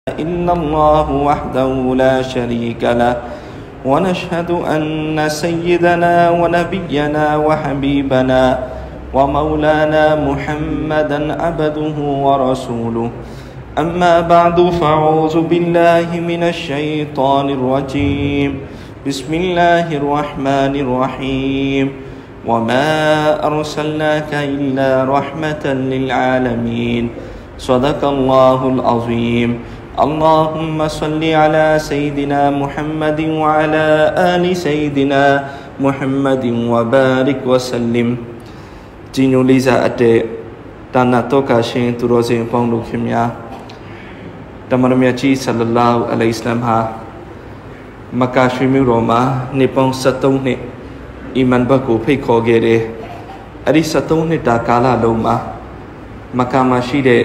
إلا الله وحده لا شريك له ونشهد أن سيدنا ونبينا وحبيبنا ومولانا محمدا عبده ورسوله أما بعد فأعوذ بالله من الشيطان الرجيم بسم الله الرحمن الرحيم وما أرسلناك إلا رحمة للعالمين صدق الله العظيم اللهم صل على سيدنا محمد وعلى آل سيدنا محمد وبارك وسلم جنو ليزا أتي تانا توكا شين تروزين فونلو كميا تمرميا صلى الله عليه وسلم ها مكا شمي روما نيپون ستوني إيمان بكو في كوغيري أري ستوني تا كالا لوما مكا ما شيدي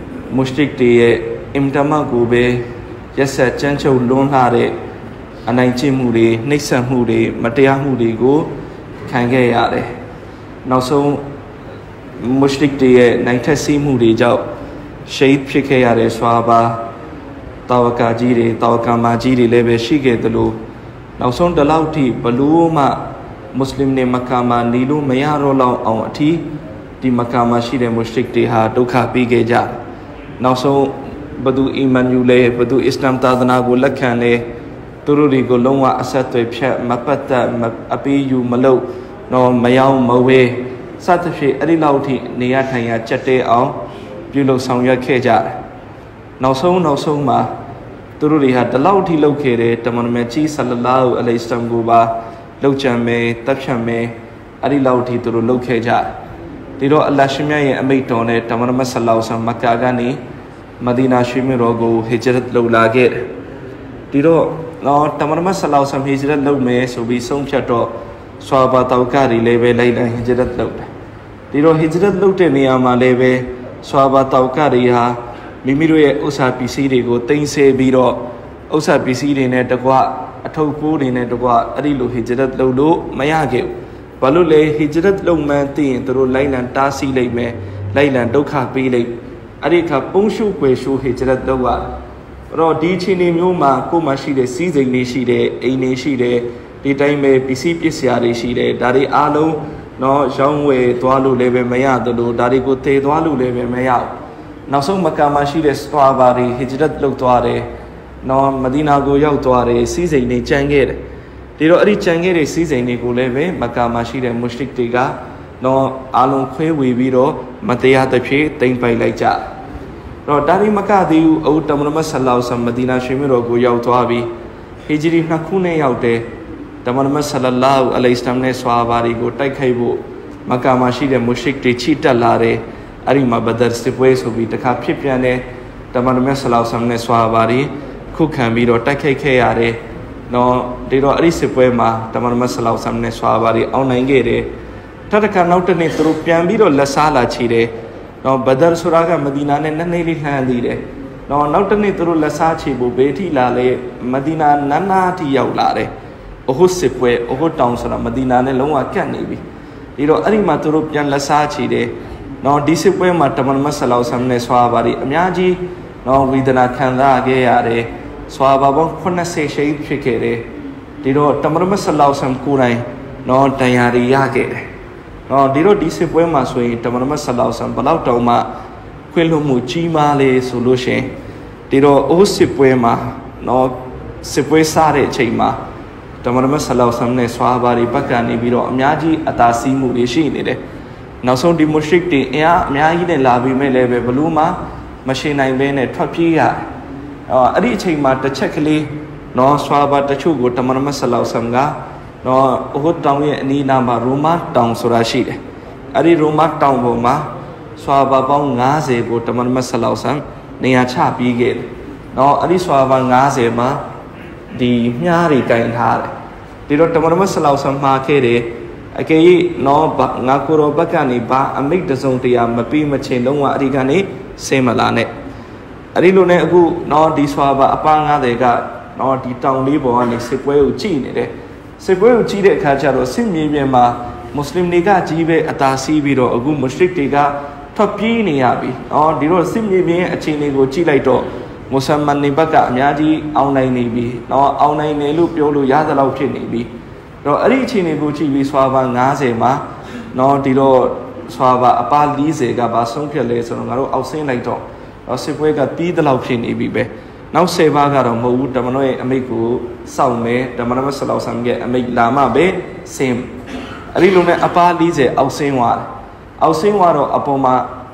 مشرك تي امتما کو بهရက်ဆက်ကြမ်းကြုတ်လွန်းလာတဲ့အနိုင်ကျင့်မှုတွေနှိပ်စက်မှုတွေမတရားမှုတွေကိုခံခဲ့ရတယ်။နောက်ဆုံးမုရှရစ်တွေရဲ့နိုင်ထက်စီးမှုတွေကြောင့်ရှဟီဒ်ဖြစ်ခဲ့ရတဲ့ဆွာဘာတာဝကာကြီးတွေတာဝကာမာကြီးတွေလည်းပဲရှိခဲ့သလိုနောက်ဆုံးတလောက်ထိဘလို့မှမွတ်စလင်တွေမက္ကာမှာနေလို့မရတော့လောက်အောင်အထိဒီမက္ကာမှာရှိတဲ့မုရှရစ်တွေဟာဒုက္ခပေးခဲ့ကြ။နောက်ဆုံးဘသူအီမန်ယူလဲဘသူအစ္စလာမ်သာသနာကိုလက်ခံလဲသူတို့တွေကိုလုံးဝအဆက်အသွယ်ဖြတ်မပတ်သက်အပေးယူမလုပ်တော့မယောင်းမဝဲစသဖြင့်အဲ့ဒီလောက်ထိနေရထိုင်ရကြက်တဲအောင်ပြုလုပ်ဆောင်ရွက်ခဲ့ကြတယ်နောက်ဆုံးမှာသူတို့တွေဟာဒီလောက်ထိလုပ်ခဲ့တယ်တမန်တော်မြတ်ကြီးဆလလာဟူအလိုင်စလမ်ကိုပါလှုပ်ကြံမယ်တပ်ဖြတ်မယ်အဲ့ဒီလောက်ထိသူတို့လုပ်ခဲ့ကြတယ်ဒီတော့အလ္လာဟ်ရှင်မြတ်ရဲ့အမိန့်တော်နဲ့တမန်တော်မြတ်ဆလလာဟူဆလမ်မက္ကာကနေမဒီနာရှိမရောကိုဟစ်ဂျရတ်လုပ်လာခဲ့တယ်ဒီတော့တမန်တော်မြတ်ဆလ္လာလဟ်အလိုင်းဝါဆလမ်ဟစ်ဂျရတ်လုပ်မယ်ဆိုပြီးဆုံးဖြတ်တော့ဆွာဘာတောက်ကတွေလည်းပဲလိုက်လိုက်ဟစ်ဂျရတ်လုပ်တယ်ဒီတော့ဟစ်ဂျရတ်လုပ်တဲ့နေရာမှာလည်းပဲဆွာဘာတောက်ကတွေဟာမိမိတို့ရဲ့ဥစ္စာပစ္စည်းတွေကိုတင်ဆက်ပြီးတော့ဥစ္စာပစ္စည်းတွေနဲ့တကွအထုပ်ပိုးတွေနဲ့တကွအဲ့ဒီလိုဟစ်ဂျရတ်လုပ်လို့မရခဲ့ဘူးဘာလို့လဲဟစ်ဂျရတ်လုပ်မှန်းသိရင်သူတို့လိုက်လံတားဆီးလိုက်မယ်လိုက်လံဒုက္ခပေးလိုက်အဲ့ဒီခါပုံရှုွယ်ရှုဟစ်ဂျရတ်လုပ်ရအဲ့တော့ဒီအချိန်မျိုးမှာကိုယ်မှရှိတဲ့စီးစိမ်လေးရှိတဲ့အိမ်လေးရှိတဲ့ဒီတိုင်းပဲပစ္စည်းပစ္စယတွေရှိတယ်ဒါတွေအားလုံးရောင်းဝယ်သွားလို့လည်းပဲမရသလိုဒါတွေကိုတည်သွားလို့လည်းပဲမရဘူးနောက်ဆုံးမက္ကာမှာရှိတဲ့ဆွာဘာတွေဟစ်ဂျရတ်လုပ်သွားတယ်မဒီနာကိုရောက်သွားတယ်စီးစိမ်တွေကျန်ခဲ့တယ်ဒီတော့အဲ့ဒီကျန်ခဲ့တဲ့စီးစိမ်တွေကိုလည်းပဲမက္ကာမှာရှိတဲ့မုရှရစ်တွေကအားလုံးခွဲဝေပြီးတော့မတရားသဖြင့်တိမ့်ပိုက်လိုက်ကြတော့ဒါဒီမကသေးဘူးအူတမန်တော်ဆလ္လာလဟ်အလိုင်းဝါဆလမ်မဒီနာရှိမတော်ကိုရောက်သွားပြီးဟီဂျရီ2ခုနဲ့ရောက်တယ်တမန်တော်ဆလ္လာလဟ်အလိုင်းဝါဆလမ်နဲ့ဆွာဘာတွေကိုတိုက်ခိုက်ဖို့မက္ကာမှာရှိတဲ့မုရှရစ်တွေချိတက်လာတယ်အဲ့ဒီမှာဘဒရ်စစ်ပွဲဆိုပြီးတခါဖြစ်ပြန်တယ်တမန်တော်ဆလ္လာလဟ်အလိုင်းဝါဆလမ်နဲ့ဆွာဘာတွေခုခံပြီးတော့တိုက်ခိုက်ခဲ့ရတယ်ဒီတော့အဲ့ဒီစစ်ပွဲမှာတမန်တော်ဆလ္လာလဟ်အလိုင်းဝါဆလမ်နဲ့ဆွာဘာတွေအောင်နိုင်ခဲ့တယ်ထပ်တစ်ခါနောက်တစ်နေ့သူတို့ပြန်ပြီးတော့လက်စားလာချီတယ်ဘဒရ်ဆိုတာကမဒီနာနဲ့နည်းနည်းလေးလှမ်းသေးတယ်နောက်တစ်နေ့သူတို့လက်စားချီဖို့ဘေးထိလာလေမဒီနာနာထိရောက်လာတယ်အဟုတ်စစ်ပွဲအဟုတ်တောင်ဆိုတာမဒီနာနဲ့လုံးဝကတ်နေပြီဒီတော့အဲ့ဒီမှာသူတို့ပြန်လက်စားချီတယ်ဒီစစ်ပွဲမှာတမန်တော်ဆလ္လာလဟ်အလိုင်းဝါဆလမ်နဲ့ဆွာဘာတွေအများကြီးဝေဒနာခံစားခဲ့ရတယ်ဆွာဘာပေါင်း80ရှိဖြစ်ခဲ့တယ်ဒီတော့တမန်တော်ဆလ္လာလဟ်အလိုင်းဝါဆလမ်ကိုယ်တိုင်တရားတွေရခဲ့တယ်ဒီတော့ဒီစစ်ပွဲမှာဆိုရင်တမန်တော်ဆလ္လာလဟ်အလိုင်းဝါဆလမ်ဘလောက်တောင်မှခွင့်လွှတ်မှုကြီးမားလေဆိုလို့ရှင်ဒီတော့အိုးစစ်ပွဲမှာစစ်ပွဲစားတဲ့အချိန်မှာတမန်တော်ဆလ္လာလဟ်အလိုင်းဝါဆလမ်နဲ့ဆွာဘာတွေဘက်ကနေပြီးတော့အများကြီးအသာစီးမှုတွေရှိနေတယ်နောက်ဆုံးဒီမုရှရစ်တွေအများကြီးနဲ့လာပြီးမဲ့လည်းပဲဘလို့မှမရှိနိုင်ဘဲနဲ့ထွက်ပြေးရတယ်အဲ့ဒီအချိန်မှာတစ်ချက်ကလေးဆွာဘာတချို့ကိုတမန်တော်ဆလ္လာလဟ်အလိုင်းဝါဆလမ်ကအဟုတ်တောင်ရဲ့အနီးနားမှာရိုမာတောင်ဆိုတာရှိတယ်အဲ့ဒီရိုမာတောင်ပေါ်မှာဆွာဘာပေါင်း90ကိုတမန်တော်ဆလ္လာလဟ်အလိုင်းဝါဆလမ်နေရာချပြီးခဲ့တယ်အဲ့ဒီဆွာဘာ90မှာဒီမြားတွေကင်ထားတယ်ဒီတော့တမန်တော်ဆလ္လာလဟ်အလိုင်းဝါဆလမ်မှာခဲ့တယ်အကယ်၍ငါကိုရောဘက်ကနေဘာအမိတ်တစုံတရာမပြီးမချင်းလုံးဝအဒီကနေဆင်းမလာနဲ့အဲ့ဒီလိုနဲ့အခုဒီဆွာဘာအပါ90ကဒီတောင်လေးပေါ်ကနေစစ်ပွဲကိုကြည့်နေတယ်စစ်ပွဲကိုကြည့်တဲ့အခါကျတော့စစ်မြေပြင်မှာမွတ်စလင်တွေကကြီးပဲအသာစီးပြီးတော့အခုမုရှရစ်တွေကထွက်ပြေးနေရပြီဒီတော့စစ်မြေပြင်ရဲ့အခြေအနေကိုကြည့်လိုက်တော့ Musamman ni baka amyaji aunai ni bi no aunai ne lu pyo lu ya da lau phit ni bi ro ari chi ni ko chi bi swa ba 50 ma no di lo swa ba apa 40 ka ba song phet le so nga ro auk sin lai to sit pwe ka pi da lau phit ni bi beနောက်10ပါးကတော့မဟုတ်ဘူးတမန်တော်ရဲ့အမိတ်ကိုစောင့်မယ်တမန်တော်ဆလောဆမ်ရဲ့အမိတ်လာမှပဲဆင်းအဲ့ဒီလိုနဲ့အပါ40အောက်ဆင်းသွားတယ်အောက်ဆင်းသွားတော့အပေါ်မှာ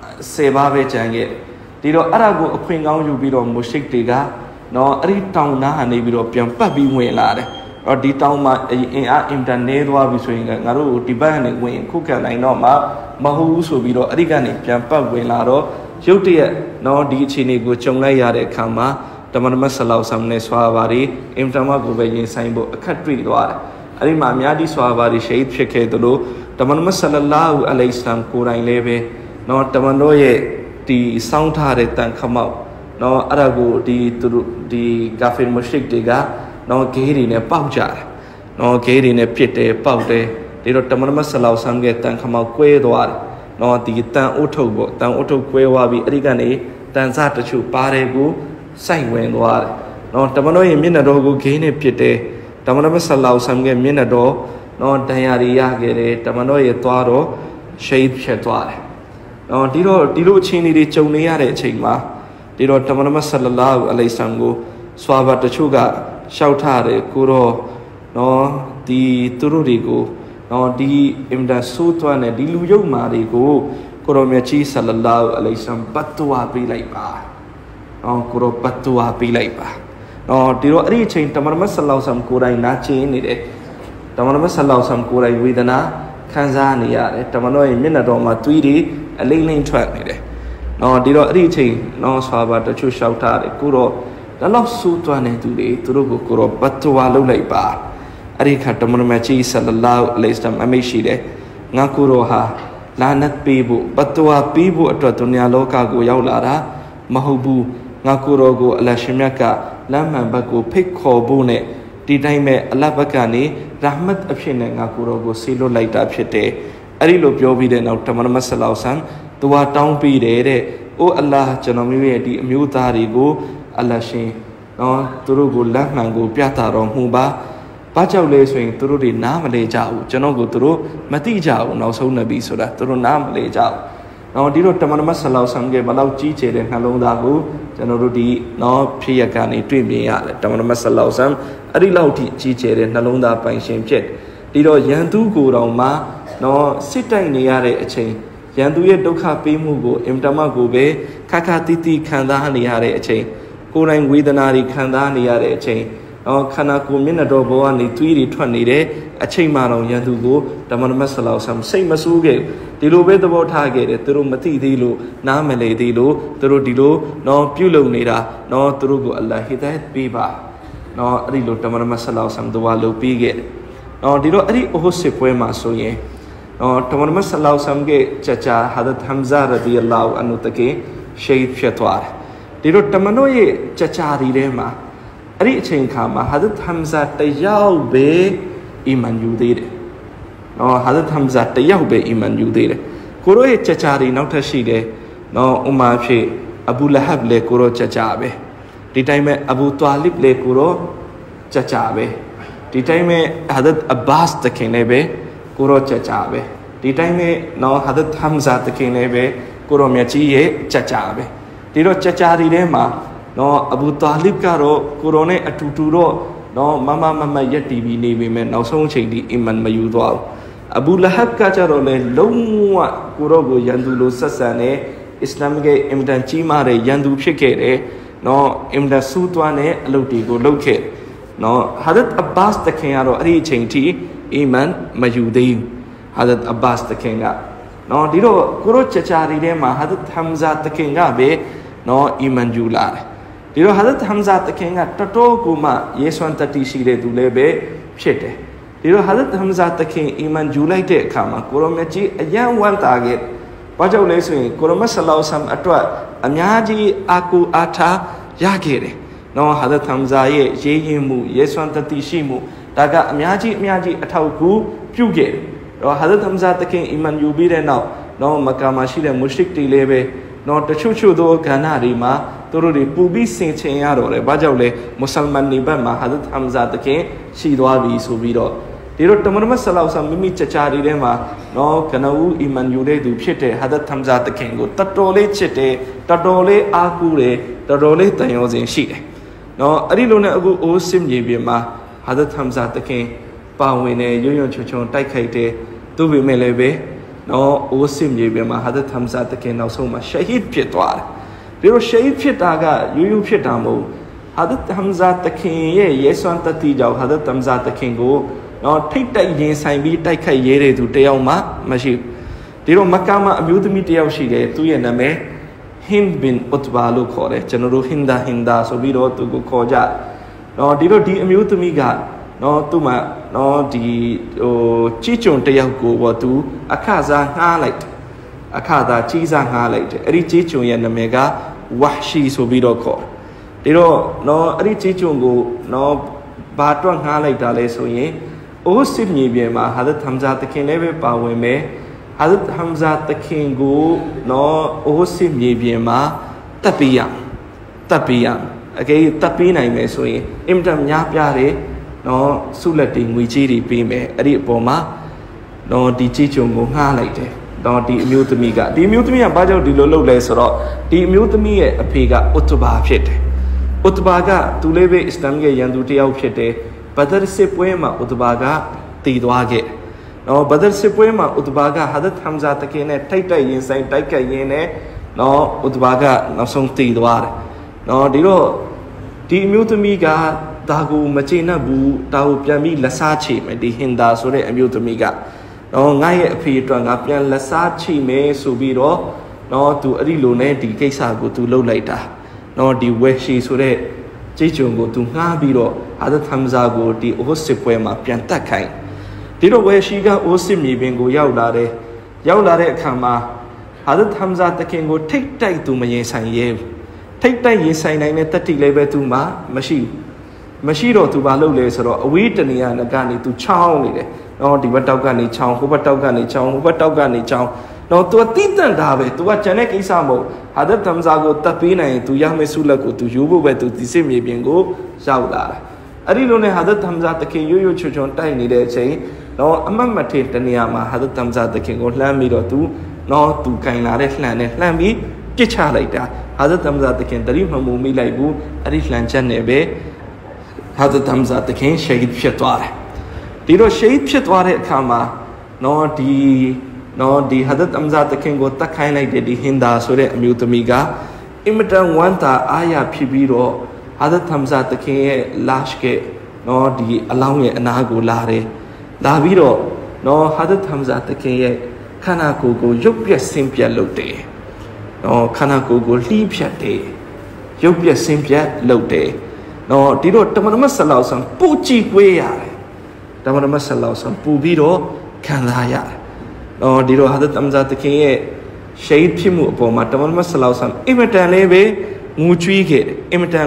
10ပါးပဲကျန်ခဲ့ဒီတော့အဲ့ဒါကိုအခွင့်ကောင်းယူပြီးတော့မုရှိကတွေကနော်အဲ့ဒီတောင်နာကနေပြီးတော့ပြန်ပတ်ပြီးဝင်လာတယ်အော်ဒီတောင်မှာအင်အားအင်တာနက်သွားပြီဆိုရင်ငါတို့ဒီဘက်ကနေဝင်ခုခံနိုင်တော့မှမဟုတ်ဘူးဆိုပြီးတော့အဲ့ဒီကနေပြန်ပတ်ဝင်လာတော့ရုတ်တရက်နော်ဒီအခြေအနေကိုကြုံလိုက်ရတဲ့အခါမှာတမန်တော်ဆလောဆမ်နဲ့ဆွာဘာရီအင်တာမကိုပဲရင်ဆိုင်ဖို့အခက်တွေ့သွားတယ်အဲ့ဒီမှာအများကြီးဆွာဘာရီရှိတ်ဖြစ်ခဲ့သလိုတမန်တော်ဆလလာဟူအလိုင်စလမ်ကိုယ်တိုင်လည်းပဲနော်တမန်တော်ရဲ့ဒီစောင်းထားတဲ့တန်ခမောက်နော်အဲ့ဒါကိုဒီကာဖီမူရှစ်တွေကနော်ဂေးတွေနဲ့ပေါက်ကြတယ်နော်ဂေးတွေနဲ့ပြစ်တယ်ပေါက်တယ်ဒီတော့တမန်တော်ဆလောဆမ်ရဲ့တန်ခမောက်ကွဲသွားတယ်နော်ဒီတန်အုတ်ထုတ်ပေါ့တန်အုတ်ထုတ်ကွဲသွားပြီးအဲ့ဒီကနေတန်စားတချို့ပါတယ်ကိုစိုက်ဝင်သွားတယ်နော်တမန်တော်ရဲ့မျက်နှာတော်ကိုဂိမ်းနဲ့ပြစ်တယ်တမန်တော်ဆလောဆမ်ရဲ့မျက်နှာတော်နော်တန်ရာရီရခဲ့တယ်တမန်တော်ရဲ့သွားတော့ရှိတ်ဖြစ်သွားတယ်နော်ဒီလိုအချိန်တွေကြုံနေရတဲ့အချိန်မှာဒီတော့တမန်တော်ဆလလာဟူအလိုင်ဆမ်ကိုဆွာဘာတချို့ကရှောက်ထားတယ်ကိုတော့နော်ဒီသူတို့တွေကိုနော်ဒီအင်ဒါဆူသွမ်းတဲ့ဒီလူယုံမာတွေကိုကိုရောမြတ်ကြီးဆလလာဟူအလိုင်ဆမ်ဘတ်တူဝါပေးလိုက်ပါနော်ကိုရောဘတ်တူဝါပေးလိုက်ပါနော်ဒီတော့အဲ့ဒီအချိန်တမန်တော်ဆလောဆမ်ကိုယ်တိုင်နာကျင်းနေတယ်တမန်တော်ဆလောဆမ်ကိုယ်တိုင်ဝေဒနာခံစားနေရတယ်တမန်တော်ရဲ့မျက်နှာတော်မှာသွေးတွေအလိမ့်လိမ့်ထွက်နေတယ်နော်ဒီတော့အဲ့ဒီအချိန်နော်ဆွာဘာတချို့ရှောက်ထားတယ်ကိုတော့ဒါလောက်ဆူသွမ်းနေသူတွေသူတို့ကိုကိုရောဘတ်တူဝါလုပ်လိုက်ပါအဲ့ဒီခါတမန်တော်မြတ်ကြီးဆလလာဟူအလိုင်ဝါဆလမ်အမိန့်ရှိတယ်ငါကိုရောဟာလာနတ်ပေးဖို့ဘတ်တူဝါပေးဖို့အတွက်ဒုနီယာလောကကိုရောက်လာတာမဟုတ်ဘူးငါကိုရောကိုအလရှင်မြတ်ကလမ်းမှန်ဘက်ကိုဖိတ်ခေါ်ဖို့နဲ့ဒီတိုင်းမဲ့အလဘက်ကနေရာဟ်မတ်အဖြစ်နဲ့ငါကိုရောကိုဆေးလွတ်လိုက်တာဖြစ်တယ်အဲ့ဒီလိုပြောပြီးတဲ့နောက်တမန်တော်ဆလောဆမ်သူဟာတောင်းပေးတယ်တဲ့အိုအလ္လာဟ်ကျွန်တော်မျိုးရဲ့ဒီအမျိုးသားတွေကိုအလရှင်နော်သူတို့ကိုလမ်းမှန်ကိုပြသတော်မူပါဘာကြောင့်လဲဆိုရင်သူတို့တွေနားမလဲကြဘူးကျွန်တော်ကိုသူတို့မသိကြဘူးနောက်ဆုံးနဗီဆိုတာသူတို့နားမလဲကြဘူးနော်ဒီလိုတမန်တော်ဆလောဆမ်ကဘလောက်ကြီးကျယ်တဲ့နှလုံးသားကိုကျွန်တော်တို့ဒီနော်ဖြစ်ရကနေတွေ့မြင်ရတယ်တမန်တော်ဆလောဆမ်အဲ့ဒီလောက်ထိကြီးကျယ်တဲ့နှလုံးသားပိုင်ရှင်ဖြစ်ဒီတော့ယန်သူကိုယ်တော်မှာနော်စစ်တိုက်နေရတဲ့အချိန်ယန်သူရဲ့ဒုက္ခပေးမှုကိုအင်တမကိုပဲခါခါတီတီခံစားနေရတဲ့အချိန်ကိုယ်တိုင်ဝေဒနာတွေခံစားနေရတဲ့အချိန်နော်ခန္ဓာကိုယ်မျက်နှာတော်ဘောကနေသွေးတွေထွက်နေတဲ့အချိန်မှတော့ယန်သူကိုတမန်တော်ဆလောဆမ်စိတ်မဆိုးခဲ့ဒီလိုပဲသဘောထားခဲ့တယ်သူတို့မသိသေးလို့နားမလည်သေးလို့သူတို့ဒီလိုနော်ပြုလုပ်နေတာနော်သူတို့ကိုအလ္လာဟ်ဟီဒါယတ်ပေးပါနော်အဲ့ဒီလိုတမန်တော်ဆလောဆမ်ဒဝါလုပ်ပြီးခဲ့တယ်နော်ဒီတော့အဲ့ဒီအိုဟ်စစ်ပွဲမှာဆိုရင်နော်တမန်တော်ဆလောဆမ်ရဲ့ချာချာဟာဒတ်ဟမ်ဇာရဒီအလာဟူအန်ဟူတကေရှိတ်ဖြစ်သွားတယ်ဒီတော့တမန်တော်ရဲ့ချာချာဒီထဲမှာအဲ့ဒီအချိန်ခါမှာဟာဒတ်ဟမ်ဇာတယောက်ပဲအီမန်ယူသေးတယ်နော်ဟာဒတ်ဟမ်ဇာတယောက်ပဲအီမန်ယူသေးတယ်ကိုရောရဲ့ချာချာဒီနောက်ထပ်ရှိတယ်နော်ဥမာဖြစ်အဘူလဟဘ်လေကိုရောချာချာပဲဒီတိုင်းမဲ့အဘူတွာလစ်လေကိုရောချာချာပဲဒီတိုင်းမဲ့ဟာဒတ်အဘာစ်တခင်လည်းပဲကိုရောချာချာပဲဒီတိုင်းမဲ့နော်ဟာဒတ်ဟမ်ဇာတခင်လည်းပဲကိုရောမြတ်ကြီးရဲ့ချာချာပဲဒီတော့ချာချာဒီထဲမှာနော်အဘူတွာလစ်ကတော့ကိုရောနဲ့အတူတူတော့နော်မရက်တီဗီနေပေမဲ့နောက်ဆုံးအချိန်ဒီအီမန်မယူသွားဘူးအဘူလဟဘ်ကကြတော့လေလုံးဝကိုရောကိုရန်သူလိုဆက်ဆံတယ်အစ္စလာမ်ရဲ့အင်မတန်ကြီးမားတဲ့ရန်သူဖြစ်ခဲ့တယ်နော်အင်မတန်ဆူးသွမ်းတဲ့အလုပ်တွေကိုလုပ်ခဲ့နော်ဟာဒတ်အဘာစ်တခင်ကတော့အဲ့ဒီအချိန်ထိအီမန်မယူသေးဘူးဟာဒတ်အဘာစ်တခင်ကနော်ဒီတော့ကိုရောချာချာဒီထဲမှာဟာဒတ်ဟမ်ဇာတခင်ကပဲနော်အီမန်ယူလာတယ်ဒီတော့ဟာဒတ်ဟမ်ဇာတခင်ကတော်တော်ကိုမှယေဆွမ်တတိရှိတဲ့သူလည်းပဲဖြစ်တယ်ဒီတော့ဟာဒတ်ဟမ်ဇာတခင်အီမန်ယူလိုက်တဲ့အခါမှာကိုရောမြတ်ကြီးအယံဝမ်းသာခဲ့ဘာကြောင့်လဲဆိုရင်ကိုရောမဆလောဆမ်အတွက်အများကြီးအာကူအာထားရခဲ့တယ်နော်ဟာဒတ်ဟမ်ဇာရဲ့ရေးရင်မှုယေဆွမ်တတိရှိမှုဒါကအများကြီးအထောက်အကူပြုခဲ့တယ်တော့ဟာဒတ်ဟမ်ဇာတခင်အီမန်ယူပြီးတဲ့နောက်နော်မက္ကာမှာရှိတဲ့မုရှရစ်တွေလည်းပဲနော်တချို့သောကဏ္ဍတွေမှာတို့တွေပူပြီးဆင်ခြင်ရတော့တယ်ဘာကြောင့်လဲမွတ်စလမန်တွေဘက်မှာဟာဒတ်ဟမ်ဇာတခင်ရှိသွားပြီဆိုပြီးတော့ဒီတော့တမန်တော်ဆလောဆာမိမိချာချာတွေထဲမှာနော်ကနဦးအီမန်ယူတဲ့သူဖြစ်တဲ့ဟာဒတ်ဟမ်ဇာတခင်ကိုတော်တော်လေးချစ်တယ်တော်တော်လေးအားကိုးတယ်တော်တော်လေးတန်ရောစဉ်ရှိတယ်နော်အဲ့ဒီလိုနဲ့အခုအိုးစင်မြေပြင်မှာဟာဒတ်ဟမ်ဇာတခင်ပါဝင်နေရွံ့ရွံ့ချွန်ချွန်တိုက်ခိုက်တယ်သူ့ပေမဲ့လည်းပဲနော်အိုးစင်မြေပြင်မှာဟာဒတ်ဟမ်ဇာတခင်နောက်ဆုံးမှာရှဟီဒ်ဖြစ်သွားတယ်ဒီလိုရှဟီဒ်ဖြစ်တာကရိုးရိုးဖြစ်တာမဟုတ်ဟာဒတ်ဟမ်ဇာတခင်ရဲ့ရဲစွမ်းတတိကြောင့်ဟာဒတ်ဟမ်ဇာတခင်ကိုနော်ထိတ်တိုက်ရင်ဆိုင်ပြီးတိုက်ခိုက်ရဲတဲ့သူတယောက်မှမရှိဘူးဒီတော့မက္ကာမှာအမျိုးသမီးတယောက်ရှိတယ်သူ့ရဲ့နာမည်ဟင်ဘင်ဥတ်ဘာလို့ခေါ်တယ်ကျွန်တော်တို့ဟင်ဒါဆိုပြီးတော့သူကိုခေါ်ကြနော်ဒီတော့ဒီအမျိုးသမီးကနော်သူ့မှာနော်ဒီကြီးကျုံတယောက်ကိုပေါ့သူအခစားငှားလိုက်အခသားကြီးစားငှားလိုက်တယ်အဲ့ဒီကြီးကျုံရဲ့နာမည်ကဝါရှီဆိုပြီးတော့ခေါ်ဒီတော့နော်အဲ့ဒီကြီးကျုံကိုနော်ဘာတော့ငှားလိုက်တာလဲဆိုရင်အိုးစစ်မြေပြင်မှာဟာဒတ်ဟမ်ဇာတခင်လည်းပဲပါဝင်မယ်ဟာဒတ်ဟမ်ဇာတခင်ကိုနော်အိုးစစ်မြေပြင်မှာတပ်ပေးရအကယ်တပ်ပေးနိုင်မယ်ဆိုရင်အင်တမ်များပြတယ်နော်ဆုလက်တွေငွေကြီးတွေပေးမယ်အဲ့ဒီအပေါ်မှာနော်ဒီကြီးကျုံကိုငှားလိုက်တယ်တော့ဒီအမျိုးသမီးကဘာကြောင့်ဒီလိုလုပ်လဲဆိုတော့ဒီအမျိုးသမီးရဲ့အဖေကဥတဘာဖြစ်တယ်ဥတဘာကသူလည်းပဲအစ္စလာမ်ရဲ့ရန်သူတယောက်ဖြစ်တယ်ဘဒရ်စစ်ပွဲမှာဥတဘာကတည်သွားခဲ့နော်ဘဒရ်စစ်ပွဲမှာဥတဘာကဟာဒတ်ဟမ်ဇာတခင်နဲ့ထိတ်တိုက်ရင်ဆိုင်တိုက်ခိုက်ရင်းနဲ့နော်ဥတဘာကနောက်ဆုံးတည်သွားတယ်နော်ဒီတော့ဒီအမျိုးသမီးကဒါကိုမကျေနပ်ဘူးဒါကိုပြန်ပြီးလက်စားချေမယ်ဒီဟင်ဒါဆိုတဲ့အမျိုးသမီးကနော်ငါရဲ့အဖေအတွက်ငါပြန်လက်စားချေမယ်ဆိုပြီးတော့နော်သူအဲ့ဒီလိုနဲ့ဒီကိစ္စကိုသူလုပ်လိုက်တာနော်ဒီဝဲရှိဆိုတဲ့ကြေးကျုံကိုသူငှားပြီးတော့ဟာဒတ်ဟမ်ဇာကိုဒီအိုးစစ်ပွဲမှာပြန်တက်ခိုင်းဒီတော့ဝဲရှိကအိုးစစ်မြေပြင်ကိုရောက်လာတဲ့အခါမှာဟာဒတ်ဟမ်ဇာတခင်ကိုထိတ်တိုက်သူမရင်ဆိုင်ရဲဘူးထိတ်တိုက်ရင်ဆိုင်နိုင်တဲ့တတိလည်းပဲသူမှမရှိတော့သူဘာလုပ်လဲဆိုတော့အဝေးတနေရာကနေသူချောင်းနေတယ်နော်ဒီဘက်တောက်ကနေချောင်းဟိုဘက်တောက်ကနေချောင်းဟိုဘက်တောက်ကနေချောင်းနော်သူတိတန်တာပဲသူကကျန်တဲ့ကိစ္စမဟုတ်ဟာဒတ်ဟမ်ဇာကိုတပ်ပေးနိုင်ရင်သူရမယ့်ဆုလက်ကိုသူယူဖို့ပဲသူဒီစစ်မြေပြင်ကိုရောက်လာတာအဲ့ဒီလိုနဲ့ဟာဒတ်ဟမ်ဇာတခင်ရွရွချွန်တိုက်နေတဲ့အချိန်နော်အမတ်မထေတနေရာမှာဟာဒတ်ဟမ်ဇာတခင်ကိုလှမ်းပြီးတော့သူကင်လာတဲ့လှမ်းနဲ့လှမ်းပြီးပြစ်ချလိုက်တာဟာဒတ်ဟမ်ဇာတခင်တတိမမှုမိလိုက်ဘူးအဲ့ဒီလှမ်းချက်နဲ့ပဲဟာဒတ်ဟမ်ဇာတခင်ရှဟီဒ်ဖြစ်သွားတယ်ဒီတော့ရှဟီဒ်ဖြစ်သွားတဲ့အခါမှာဒီဟာဒတ်ဟမ်ဇာတခင်ကိုတက်ခိုင်းလိုက်တဲ့ဒီဟင်ဒါဆိုတဲ့အမျိုးသမီးကအင်မတန်ဝမ်းသာအားရဖြစ်ပြီးတော့ဟာဒတ်ဟမ်ဇာတခင်ရဲ့ lash ကဒီအလောင်းရဲ့အနာကိုလာပြီးတော့ဟာဒတ်ဟမ်ဇာတခင်ရဲ့ခန္ဓာကိုယ်ကိုရုပ်ပြက်ဆင်းပြက်လုပ်တယ်ခန္ဓာကိုယ်ကိုလှီးဖြတ်တယ်ရုပ်ပြက်ဆင်းပြက်လုပ်တယ်ဒီတော့တမန်တော်ဆလောဆန်ပူကြည့်ကွေးရတယ်တမန်တော်ဆလောဆန်ပူပြီးတော့ခံစားရတယ်ဒီတော့ဟာဒတ်ဟမ်ဇာတခင်ရဲ့ရှဟီဒ်ဖြစ်မှုအပေါ်မှာတမန်တော်ဆလောဆန်အင်မတန်လေးပဲငူကျွေးခဲ့တယ်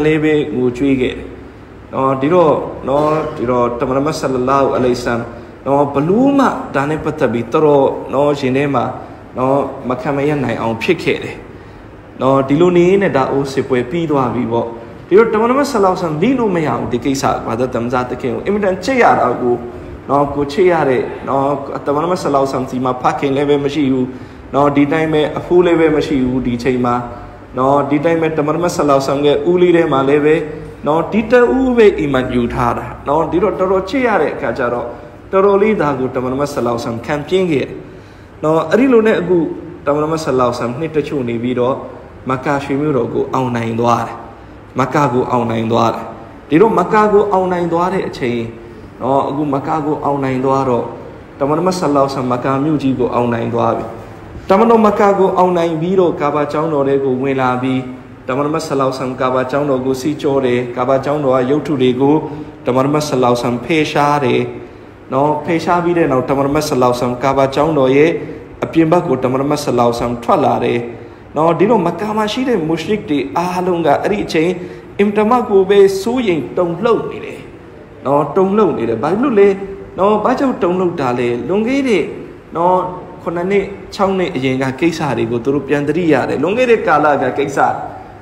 ဒီတော့တမန်တော်ဆလလောအလိုင်ဆမ်ဘလူးမဒါနဲ့ပတ်သက်ပြီးတော်ရှင်ထဲမှာမခံမရနိုင်အောင်ဖြစ်ခဲ့တယ်ဒီလိုနေနဲ့ဒါအိုးစစ်ပွဲပြီးသွားပြီပေါ့ဒီတော့တမန်တော်ဆလောဆန်ဒီလိုမရအောင်ဒီကိစ္စဘာသာတမ်ဇာတခင်ကိုအင်မတန်ချစ်ရတာကိုကိုချစ်ရတဲ့တမန်တော်ဆလောဆန်စီမှာဖခင်လည်းပဲမရှိဘူးဒီတိုင်းပဲအဖိုးလည်းပဲမရှိဘူးဒီချိန်မှာဒီတိုင်းပဲတမန်တော်ဆလောဆန်ရဲ့ဦးလေးထဲမှာလည်းပဲဒီတူပဲအီမန်ယူထားတာဒီတော့တော်တော်ချစ်ရတဲ့အခါကျတော့တော်တော်လေးဒါကိုတမန်တော်ဆလောဆန်ခံပြင်းခဲ့အဲ့ဒီလိုနဲ့အခုတမန်တော်ဆလောဆန်နှစ်တချို့နေပြီးတော့မက္ကာရွှေမြို့တော်ကိုအောင်နိုင်သွားတယ်ဒီတော့မက္ကာကိုအောင်နိုင်သွားတဲ့အချိန်အခုမက္ကာကိုအောင်နိုင်သွားတော့တမန်တော်ဆလောဆန်မက္ကာမြို့ကြီးကိုအောင်နိုင်သွားပြီတမန်တော်မက္ကာကိုအောင်နိုင်ပြီးတော့ကာဘာကျောင်းတော်တွေကိုဝင်လာပြီးတမန်တော်ဆလောဆန်ကာဘာကျောင်းတော်ကိုစီးကြောတယ်ကာဘာကျောင်းတော်ကရုပ်ထုတွေကိုတမန်တော်ဆလောဆန်ဖေရှားတယ်ဖေရှားပြီးတဲ့နောက်တမန်တော်ဆလောဆန်ကာဘာကျောင်းတော်ရဲ့အပြင်ဘက်ကိုတမန်တော်ဆလောဆန်ထွက်လာတယ်ဒီတော့မက္ကာမှာရှိတဲ့မုရှရစ်တွေအားလုံးကအဲ့ဒီအချိန်အင်တမကိုပဲစိုးရင်တုံလှုပ်နေတယ်ဘာလို့လဲဘာကြောင့်တုံလှုပ်တာလဲလွန်ခဲ့တဲ့9နှစ်6နှစ်အရင်ကကိစ္စတွေကိုသူတို့ပြန်သတိရတယ်လွန်ခဲ့တဲ့ကာလကကိစ္စ